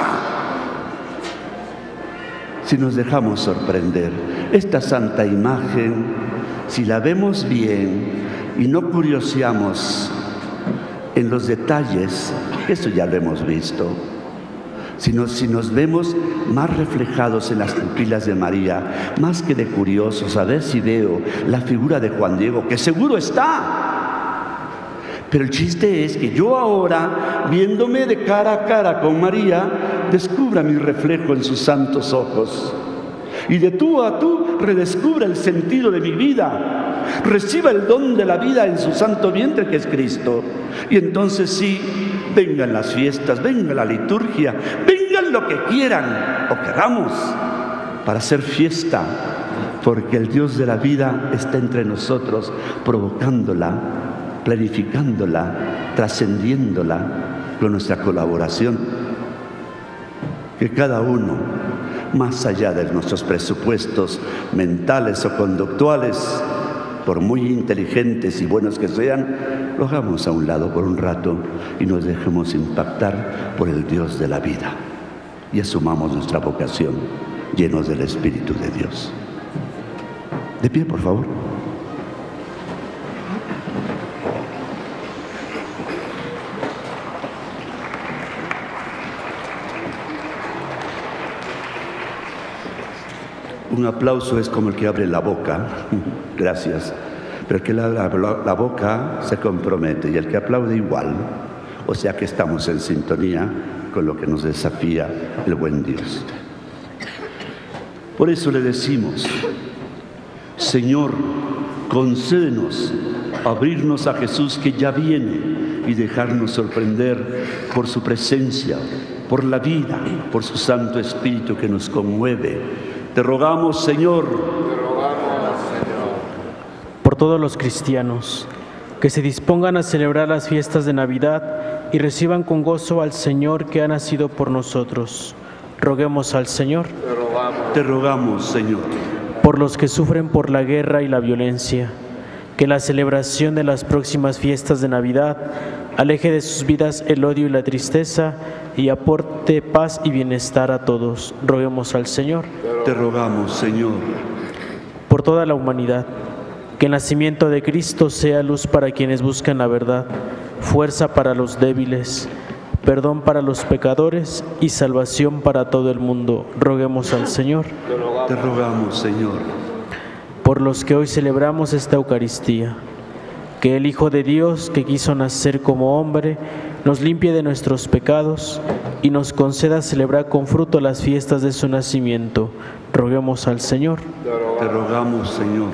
si nos dejamos sorprender. Esta santa imagen, si la vemos bien y no curioseamos en los detalles, eso ya lo hemos visto, sino si nos vemos más reflejados en las pupilas de María, más que de curiosos, a ver si veo la figura de Juan Diego, que seguro está. Pero el chiste es que yo ahora, viéndome de cara a cara con María, descubra mi reflejo en sus santos ojos. Y de tú a tú redescubra el sentido de mi vida. Reciba el don de la vida en su santo vientre, que es Cristo. Y entonces sí, vengan las fiestas, venga la liturgia, vengan lo que quieran o queramos para hacer fiesta, porque el Dios de la vida está entre nosotros, provocándola, planificándola, trascendiéndola con nuestra colaboración. Que cada uno, más allá de nuestros presupuestos mentales o conductuales, por muy inteligentes y buenos que sean, lo hagamos a un lado por un rato y nos dejemos impactar por el Dios de la vida y asumamos nuestra vocación llenos del Espíritu de Dios. De pie, por favor. Un aplauso es como el que abre la boca, gracias, pero el que abre la boca se compromete, y el que aplaude igual, o sea que estamos en sintonía con lo que nos desafía el buen Dios. Por eso le decimos, Señor, concédenos abrirnos a Jesús que ya viene y dejarnos sorprender por su presencia, por la vida, por su Santo Espíritu que nos conmueve. Te rogamos, Señor. Por todos los cristianos que se dispongan a celebrar las fiestas de Navidad y reciban con gozo al Señor que ha nacido por nosotros. Roguemos al Señor. Te rogamos, Señor. Por los que sufren por la guerra y la violencia, que la celebración de las próximas fiestas de Navidad aleje de sus vidas el odio y la tristeza y aporte paz y bienestar a todos. Roguemos al Señor. Te rogamos, Señor. Por toda la humanidad, que el nacimiento de Cristo sea luz para quienes buscan la verdad, fuerza para los débiles, perdón para los pecadores y salvación para todo el mundo. Roguemos al Señor. Te rogamos, Señor. Por los que hoy celebramos esta Eucaristía, que el Hijo de Dios, que quiso nacer como hombre, nos limpie de nuestros pecados y nos conceda celebrar con fruto las fiestas de su nacimiento. Roguemos al Señor. Te rogamos, Señor,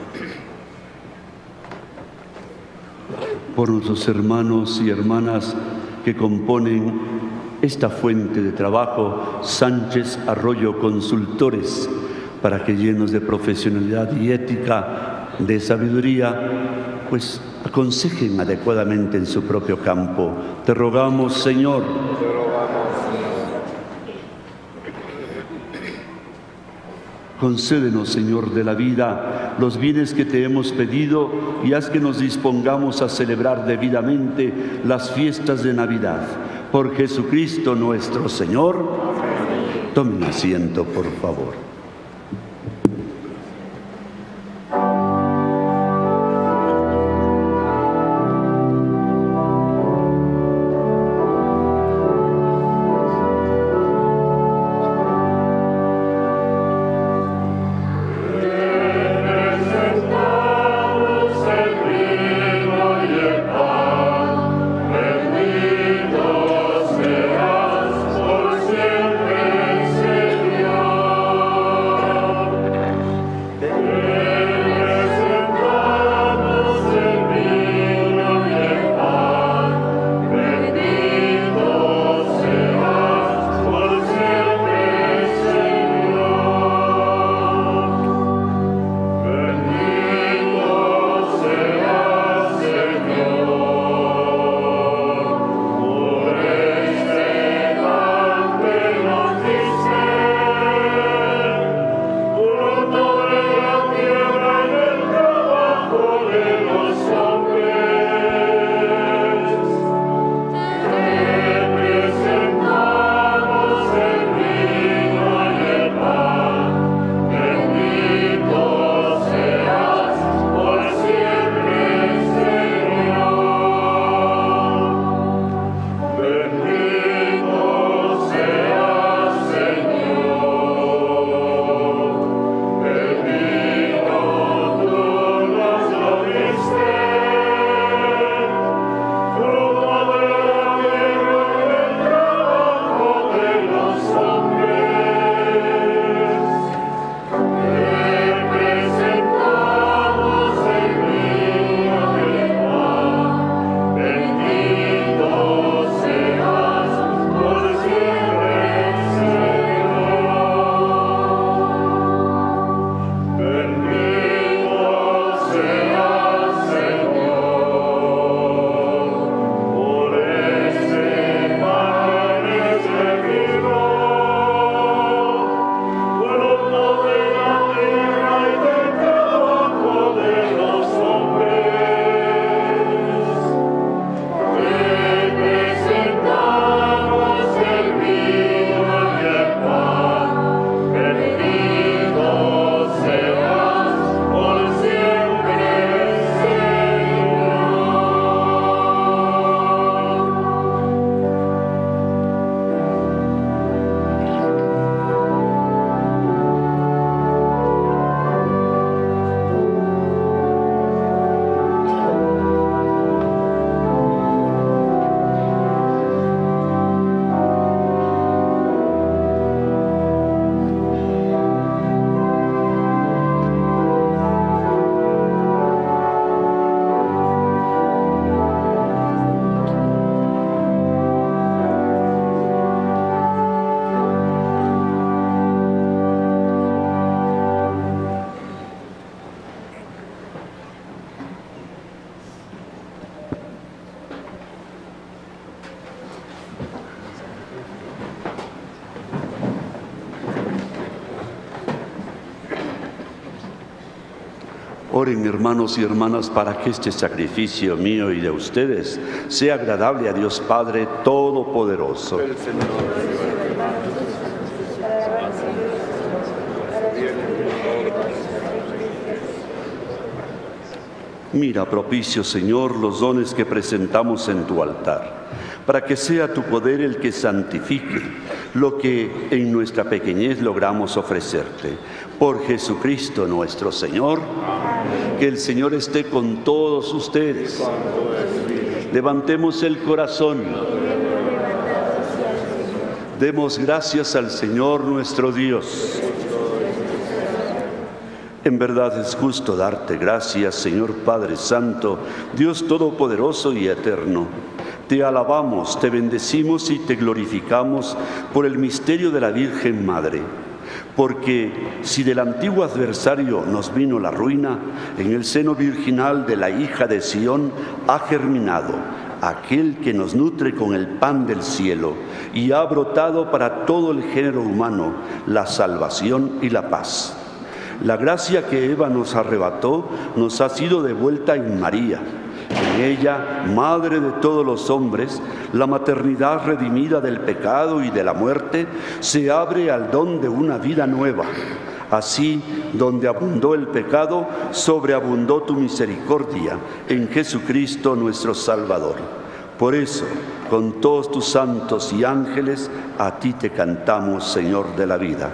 por nuestros hermanos y hermanas que componen esta fuente de trabajo, Sánchez Arroyo Consultores, para que llenos de profesionalidad y ética, de sabiduría, pues aconsejen adecuadamente en su propio campo. Te rogamos, Señor. Concédenos, Señor de la vida, los bienes que te hemos pedido y haz que nos dispongamos a celebrar debidamente las fiestas de Navidad. Por Jesucristo nuestro Señor. Tomen asiento, por favor. Oren, hermanos y hermanas, para que este sacrificio mío y de ustedes sea agradable a Dios Padre Todopoderoso. Mira, propicio Señor, los dones que presentamos en tu altar, para que sea tu poder el que santifique lo que en nuestra pequeñez logramos ofrecerte. Por Jesucristo nuestro Señor, que el Señor esté con todos ustedes. Levantemos el corazón. Demos gracias al Señor nuestro Dios. En verdad es justo darte gracias, Señor Padre Santo, Dios Todopoderoso y Eterno. Te alabamos, te bendecimos y te glorificamos por el misterio de la Virgen Madre. Porque si del antiguo adversario nos vino la ruina, en el seno virginal de la hija de Sión ha germinado aquel que nos nutre con el pan del cielo y ha brotado para todo el género humano la salvación y la paz. La gracia que Eva nos arrebató nos ha sido devuelta en María. En ella, Madre de todos los hombres, la maternidad redimida del pecado y de la muerte, se abre al don de una vida nueva. Así, donde abundó el pecado, sobreabundó tu misericordia en Jesucristo nuestro Salvador. Por eso, con todos tus santos y ángeles, a ti te cantamos, Señor de la vida.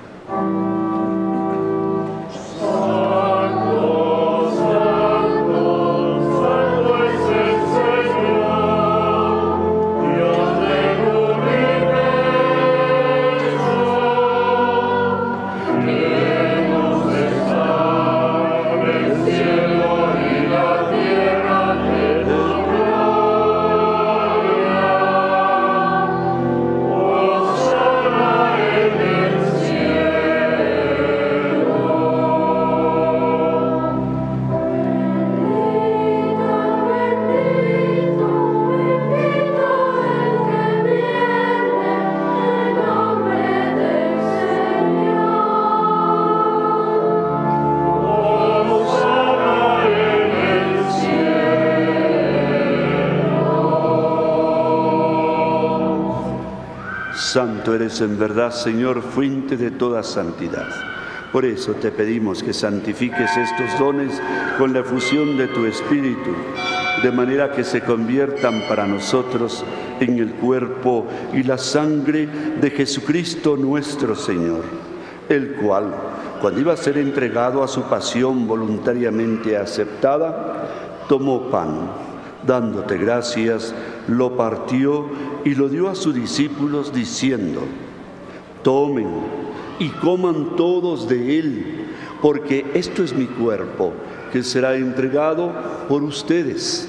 Santo eres en verdad, Señor, fuente de toda santidad. Por eso te pedimos que santifiques estos dones con la efusión de tu Espíritu, de manera que se conviertan para nosotros en el cuerpo y la sangre de Jesucristo nuestro Señor, el cual, cuando iba a ser entregado a su pasión voluntariamente aceptada, tomó pan, dándote gracias, lo partió y lo dio a sus discípulos diciendo: tomen y coman todos de él, porque esto es mi cuerpo, que será entregado por ustedes.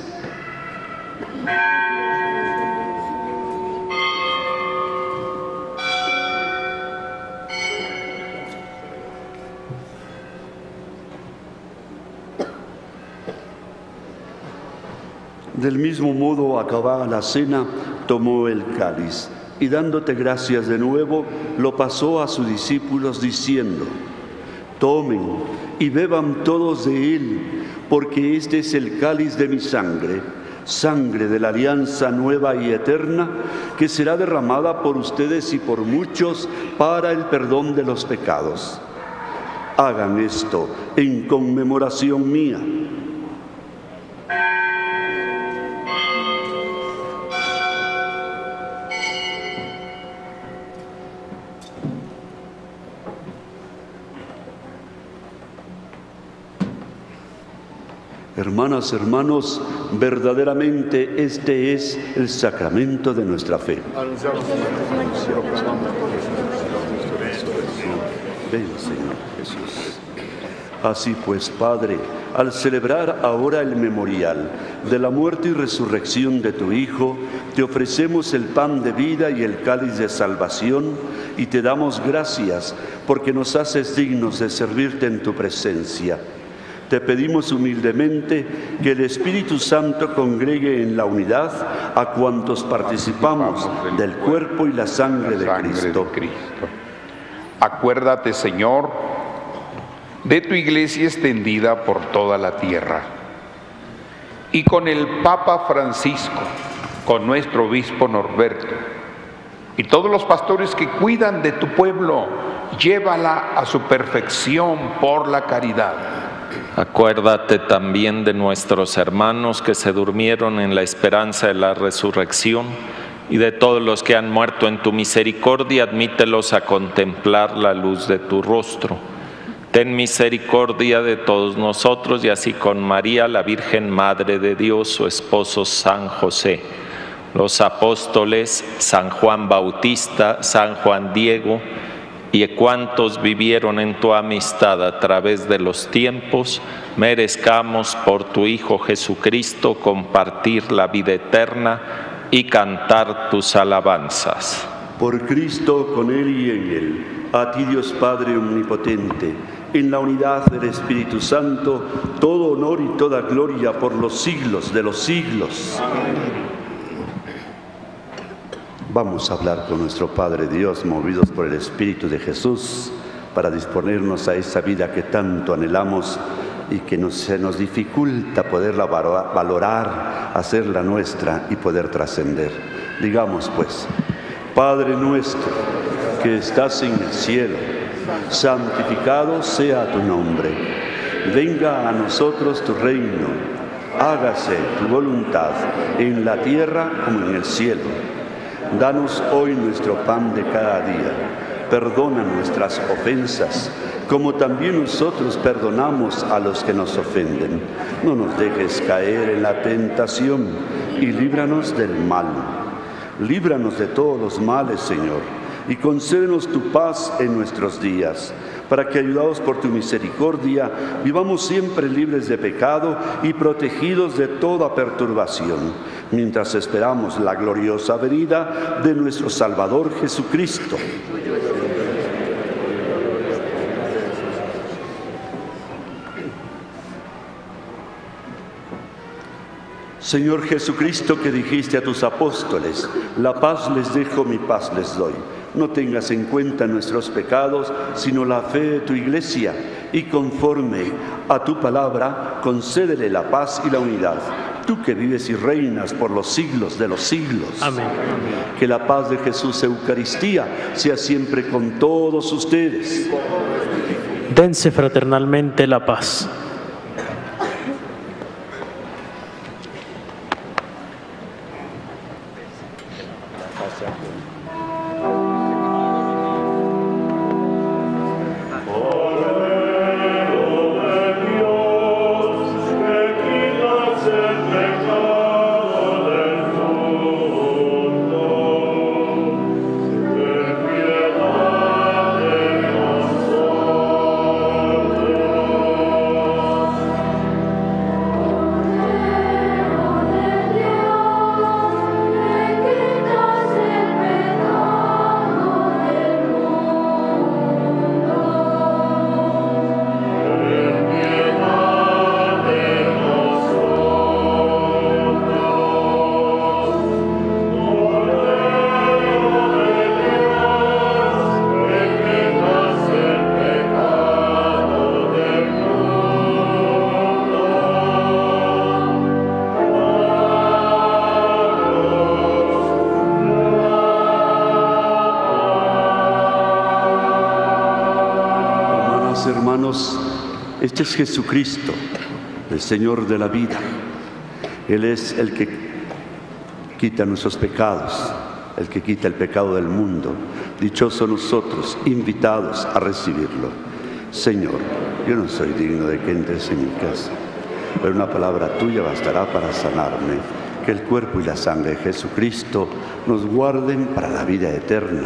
Del mismo modo, acabada la cena, tomó el cáliz y dándote gracias de nuevo, lo pasó a sus discípulos diciendo: tomen y beban todos de él, porque este es el cáliz de mi sangre, sangre de la alianza nueva y eterna, que será derramada por ustedes y por muchos para el perdón de los pecados. Hagan esto en conmemoración mía. Hermanas, hermanos, verdaderamente este es el sacramento de nuestra fe. Ven, Señor Jesús. Así pues, Padre, al celebrar ahora el memorial de la muerte y resurrección de tu Hijo, te ofrecemos el pan de vida y el cáliz de salvación y te damos gracias porque nos haces dignos de servirte en tu presencia. Te pedimos humildemente que el Espíritu Santo congregue en la unidad a cuantos participamos del cuerpo y la sangre de Cristo. Acuérdate, Señor, de tu iglesia extendida por toda la tierra y con el Papa Francisco, con nuestro obispo Norberto y todos los pastores que cuidan de tu pueblo, llévala a su perfección por la caridad. Acuérdate también de nuestros hermanos que se durmieron en la esperanza de la resurrección y de todos los que han muerto en tu misericordia, admítelos a contemplar la luz de tu rostro. Ten misericordia de todos nosotros y así con María, la Virgen Madre de Dios, su esposo San José, los apóstoles, San Juan Bautista, San Juan Diego, y cuantos vivieron en tu amistad a través de los tiempos, merezcamos por tu Hijo Jesucristo compartir la vida eterna y cantar tus alabanzas. Por Cristo, con Él y en Él, a ti Dios Padre Omnipotente, en la unidad del Espíritu Santo, todo honor y toda gloria por los siglos de los siglos. Amén. Vamos a hablar con nuestro Padre Dios, movidos por el Espíritu de Jesús, para disponernos a esa vida que tanto anhelamos y que se nos dificulta poderla valorar, hacerla nuestra y poder trascender. Digamos pues: Padre nuestro, que estás en el cielo, santificado sea tu nombre. Venga a nosotros tu reino. Hágase tu voluntad en la tierra como en el cielo. Danos hoy nuestro pan de cada día. Perdona nuestras ofensas, como también nosotros perdonamos a los que nos ofenden. No nos dejes caer en la tentación y líbranos del mal. Líbranos de todos los males, Señor, y concédenos tu paz en nuestros días, para que, ayudados por tu misericordia, vivamos siempre libres de pecado y protegidos de toda perturbación, mientras esperamos la gloriosa venida de nuestro Salvador Jesucristo. Señor Jesucristo, que dijiste a tus apóstoles: la paz les dejo, mi paz les doy. No tengas en cuenta nuestros pecados, sino la fe de tu Iglesia, y conforme a tu palabra, concédele la paz y la unidad. Tú que vives y reinas por los siglos de los siglos. Amén. Que la paz de Jesús Eucaristía sea siempre con todos ustedes. Dense fraternalmente la paz. Hermanos, este es Jesucristo, el Señor de la vida. Él es el que quita nuestros pecados, el que quita el pecado del mundo. Dichosos nosotros, invitados a recibirlo. Señor, yo no soy digno de que entres en mi casa, pero una palabra tuya bastará para sanarme. Que el cuerpo y la sangre de Jesucristo nos guarden para la vida eterna.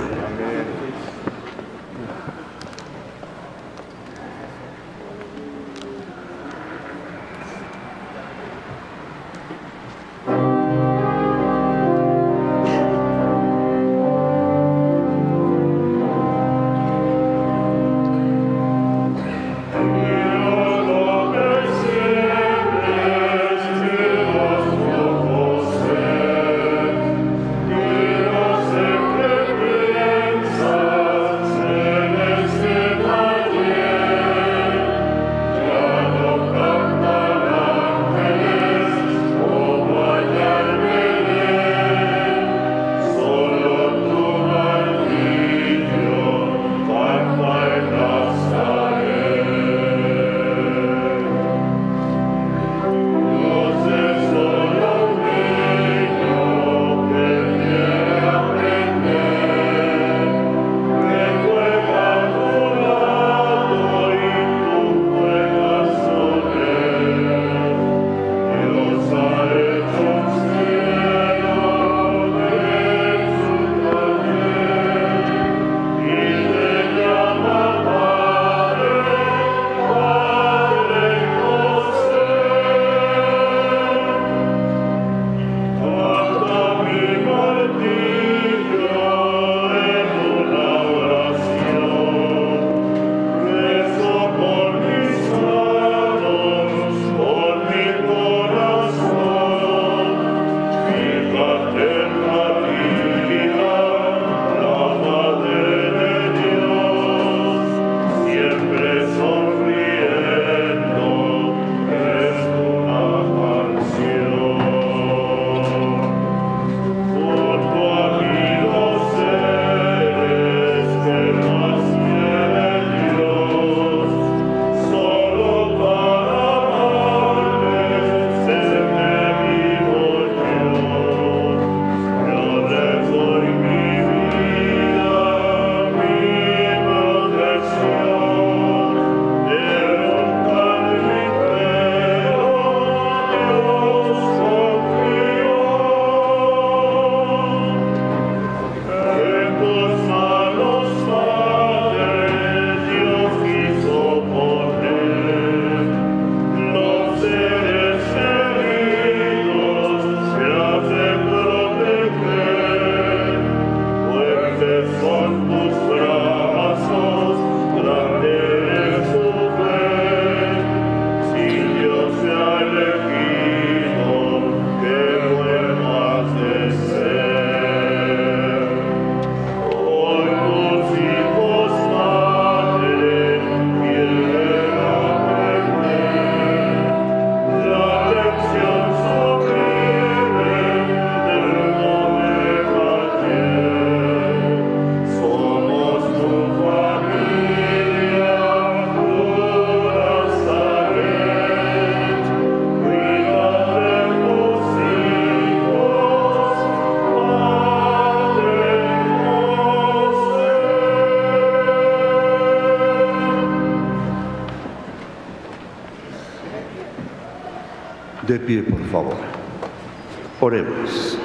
pie, por favor. Oremos.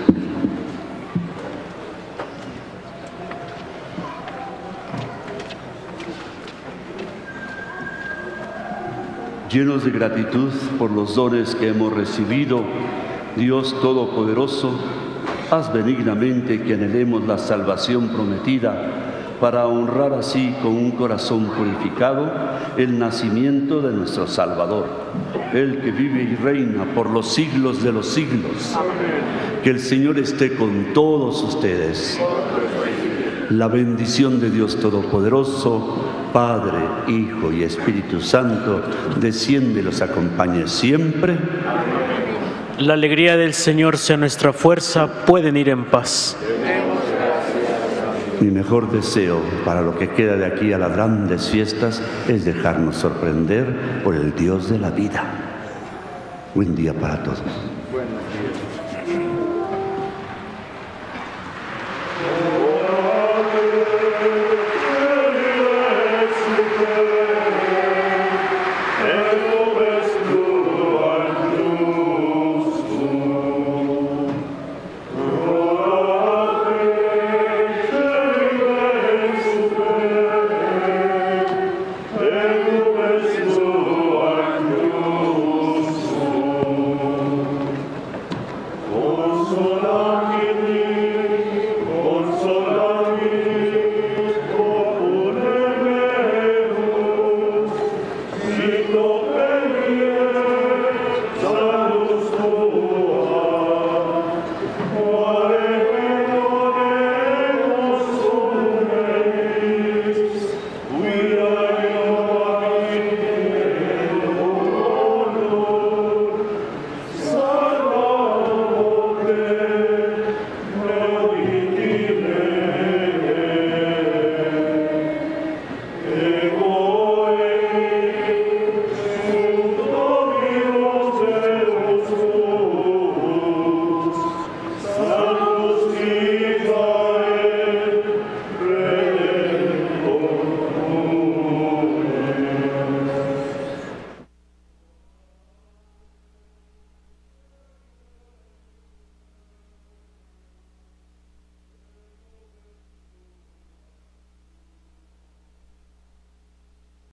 Llenos de gratitud por los dones que hemos recibido, Dios Todopoderoso, haz benignamente que anhelemos la salvación prometida para honrar así con un corazón purificado el nacimiento de nuestro Salvador, el que vive y reina por los siglos de los siglos. Que el Señor esté con todos ustedes. La bendición de Dios Todopoderoso, Padre, Hijo y Espíritu Santo, desciende y los acompañe siempre. La alegría del Señor sea nuestra fuerza. Pueden ir en paz. Mi mejor deseo para lo que queda de aquí a las grandes fiestas es dejarnos sorprender por el Dios de la vida. Buen día para todos. Buenos días.